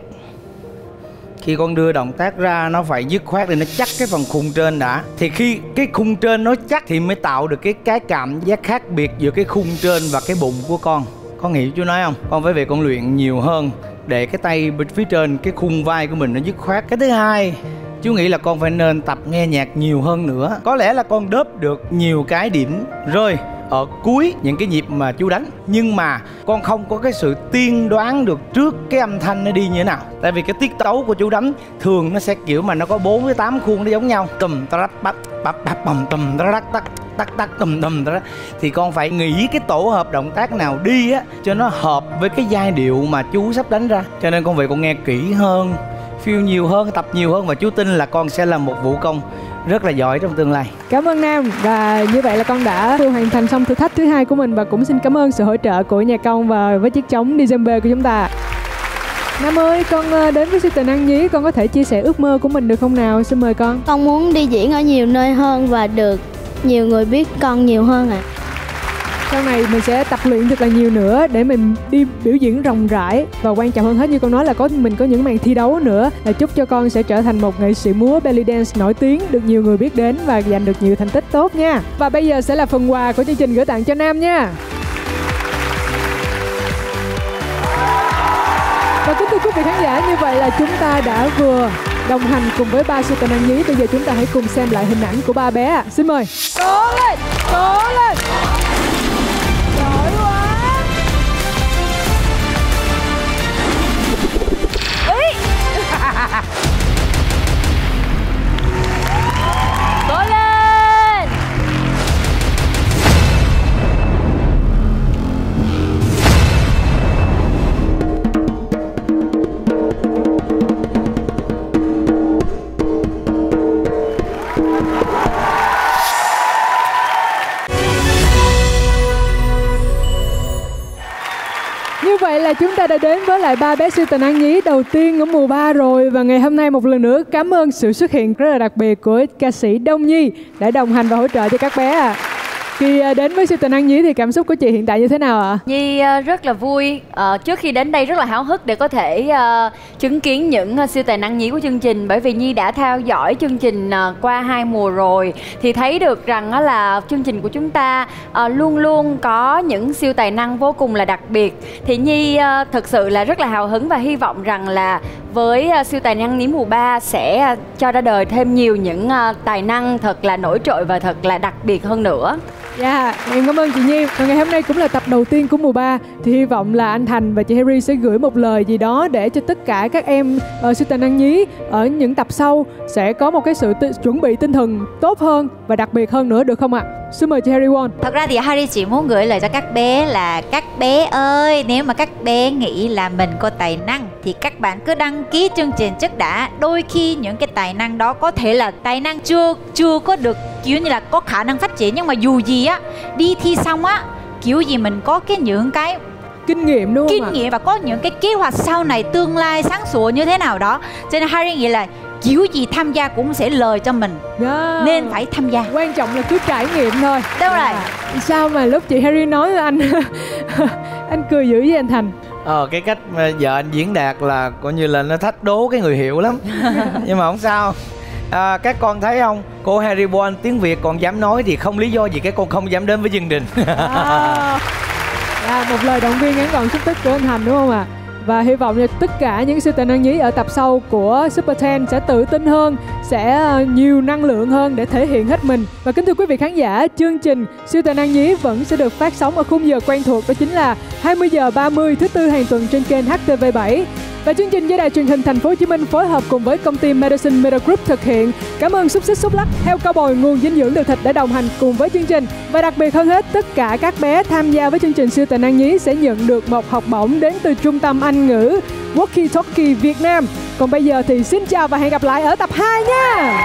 Khi con đưa động tác ra nó phải dứt khoát để nó chắc cái phần khung trên đã. Thì khi cái khung trên nó chắc thì mới tạo được cái cái cảm giác khác biệt giữa cái khung trên và cái bụng của con. Con hiểu chú nói không? Con phải về con luyện nhiều hơn để cái tay bên phía trên, cái khung vai của mình nó dứt khoát. Cái thứ hai, chú nghĩ là con phải nên tập nghe nhạc nhiều hơn nữa. Có lẽ là con đớp được nhiều cái điểm rơi ở cuối những cái nhịp mà chú đánh, nhưng mà con không có cái sự tiên đoán được trước cái âm thanh nó đi như thế nào. Tại vì cái tiết tấu của chú đánh thường nó sẽ kiểu mà nó có bốn với tám khuôn nó giống nhau, tùm tắc bắp bắp bắp bầm tùm tắc tắc tắc tắc tùm tùm tắc, thì con phải nghĩ cái tổ hợp động tác nào đi á cho nó hợp với cái giai điệu mà chú sắp đánh ra. Cho nên con về con nghe kỹ hơn, feel nhiều hơn, tập nhiều hơn, và chú tin là con sẽ là một vũ công rất là giỏi trong tương lai. Cảm ơn Nam. Và như vậy là con đã vừa hoàn thành xong thử thách thứ hai của mình, và cũng xin cảm ơn sự hỗ trợ của nhạc công và với chiếc trống djembe của chúng ta. Nam ơi, con đến với siêu tài năng nhí, con có thể chia sẻ ước mơ của mình được không nào? Xin mời con. Con muốn đi diễn ở nhiều nơi hơn và được nhiều người biết con nhiều hơn ạ. À. Sau này mình sẽ tập luyện thật là nhiều nữa để mình đi biểu diễn rộng rãi, và quan trọng hơn hết như con nói là có mình có những màn thi đấu nữa, là chúc cho con sẽ trở thành một nghệ sĩ múa belly dance nổi tiếng, được nhiều người biết đến và giành được nhiều thành tích tốt nha. Và bây giờ sẽ là phần quà của chương trình gửi tặng cho Nam nha. Và kính thưa quý vị khán giả, như vậy là chúng ta đã vừa đồng hành cùng với ba siêu tài năng nhí. Bây giờ chúng ta hãy cùng xem lại hình ảnh của ba bé. Xin mời. Cố lên, cố lên. Giỏi quá. Ý. Cố lên. Như vậy là chúng ta đã đến với lại ba bé siêu tài năng nhí đầu tiên ở mùa ba rồi. Và ngày hôm nay một lần nữa cảm ơn sự xuất hiện rất là đặc biệt của ca sĩ Đông Nhi đã đồng hành và hỗ trợ cho các bé ạ. À. Khi đến với siêu tài năng nhí thì cảm xúc của chị hiện tại như thế nào ạ? À? Nhi rất là vui. À, trước khi đến đây rất là háo hức để có thể uh, chứng kiến những uh, siêu tài năng nhí của chương trình. Bởi vì Nhi đã theo dõi chương trình uh, qua hai mùa rồi, thì thấy được rằng uh, là chương trình của chúng ta uh, luôn luôn có những siêu tài năng vô cùng là đặc biệt. Thì Nhi uh, thực sự là rất là hào hứng và hy vọng rằng là với uh, siêu tài năng nhí mùa ba sẽ uh, cho ra đời thêm nhiều những uh, tài năng thật là nổi trội và thật là đặc biệt hơn nữa. Dạ, yeah, em cảm ơn chị Nhi. Và ngày hôm nay cũng là tập đầu tiên của mùa ba, thì hy vọng là anh Thành và chị Harry sẽ gửi một lời gì đó để cho tất cả các em uh, siêu tài năng nhí ở những tập sau sẽ có một cái sự chuẩn bị tinh thần tốt hơn và đặc biệt hơn nữa, được không ạ? À? Xin mời chị Harry Won. Thật ra thì Harry chỉ muốn gửi lời cho các bé là các bé ơi, nếu mà các bé nghĩ là mình có tài năng thì các bạn cứ đăng ký chương trình trước đã. Đôi khi những cái tài năng đó có thể là tài năng chưa chưa có được kiểu như là có khả năng phát triển, nhưng mà dù gì á đi thi xong á kiểu gì mình có cái những cái kinh nghiệm đúng không kinh nghiệm và có những cái kế hoạch sau này tương lai sáng sủa như thế nào đó, cho nên Harry nghĩ là kiểu gì tham gia cũng sẽ lời cho mình, yeah. nên phải tham gia. Quan trọng là cứ trải nghiệm thôi. Đúng rồi. À, sao mà lúc chị Harry nói với anh anh cười dữ với anh Thành? Ờ cái cách mà giờ anh diễn đạt là coi như là nó thách đố cái người hiểu lắm. Nhưng mà không sao. À, các con thấy không, cô Harry Won tiếng Việt còn dám nói thì không lý do gì các con không dám đến với chương trình. À, à, một lời động viên ngắn gọn xúc tích của anh Thành đúng không ạ? À? Và hy vọng là tất cả những siêu tài năng nhí ở tập sau của Super mười sẽ tự tin hơn, sẽ nhiều năng lượng hơn để thể hiện hết mình. Và kính thưa quý vị khán giả, chương trình siêu tài năng nhí vẫn sẽ được phát sóng ở khung giờ quen thuộc, đó chính là hai mươi giờ ba mươi thứ tư hàng tuần trên kênh H T V bảy. Và chương trình do Đài Truyền hình Thành phố Hồ Chí Minh phối hợp cùng với công ty Medicine Media Group thực hiện. Cảm ơn Xúc Xích Xúc Lắc, heo cao bồi nguồn dinh dưỡng từ thịt đã đồng hành cùng với chương trình. Và đặc biệt hơn hết, tất cả các bé tham gia với chương trình siêu tài năng nhí sẽ nhận được một học bổng đến từ Trung tâm Anh ngữ Walkie Talkie Việt Nam. Còn bây giờ thì xin chào và hẹn gặp lại ở tập hai nha.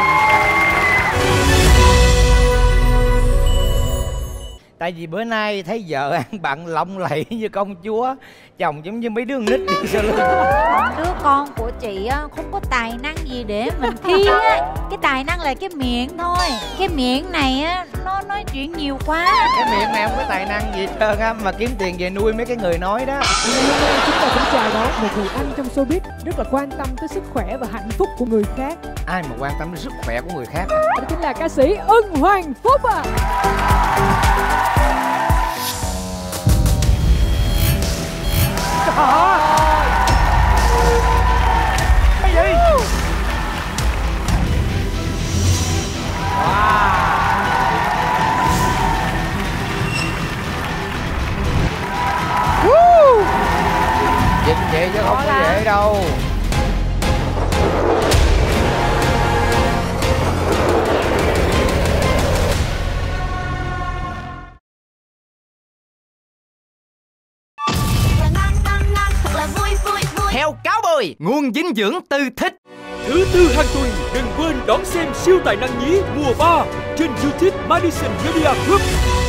Tại vì bữa nay thấy vợ ăn bận lộng lẫy như công chúa, chồng giống như mấy đứa nít đi sao luôn. Đứa con của chị á không có tài năng gì để mình thi á. Cái tài năng là cái miệng thôi. Cái miệng này á nó nói chuyện nhiều quá. Cái miệng này không có tài năng gì hết trơn á, mà kiếm tiền về nuôi mấy cái người nói đó. Chúng ta cũng chào đón một người anh trong showbiz rất là quan tâm tới sức khỏe và hạnh phúc của người khác. Ai mà quan tâm đến sức khỏe của người khác? Đó chính là ca sĩ Ưng Hoàng Phúc à. Trời ơi! Cái gì? Wow! Woo! Dịch vậy chứ không có dễ đâu. Heo cáo bồi, nguồn dinh dưỡng từ thịt. Thứ tư hàng tuần đừng quên đón xem siêu tài năng nhí mùa ba trên YouTube Medicine Media Group.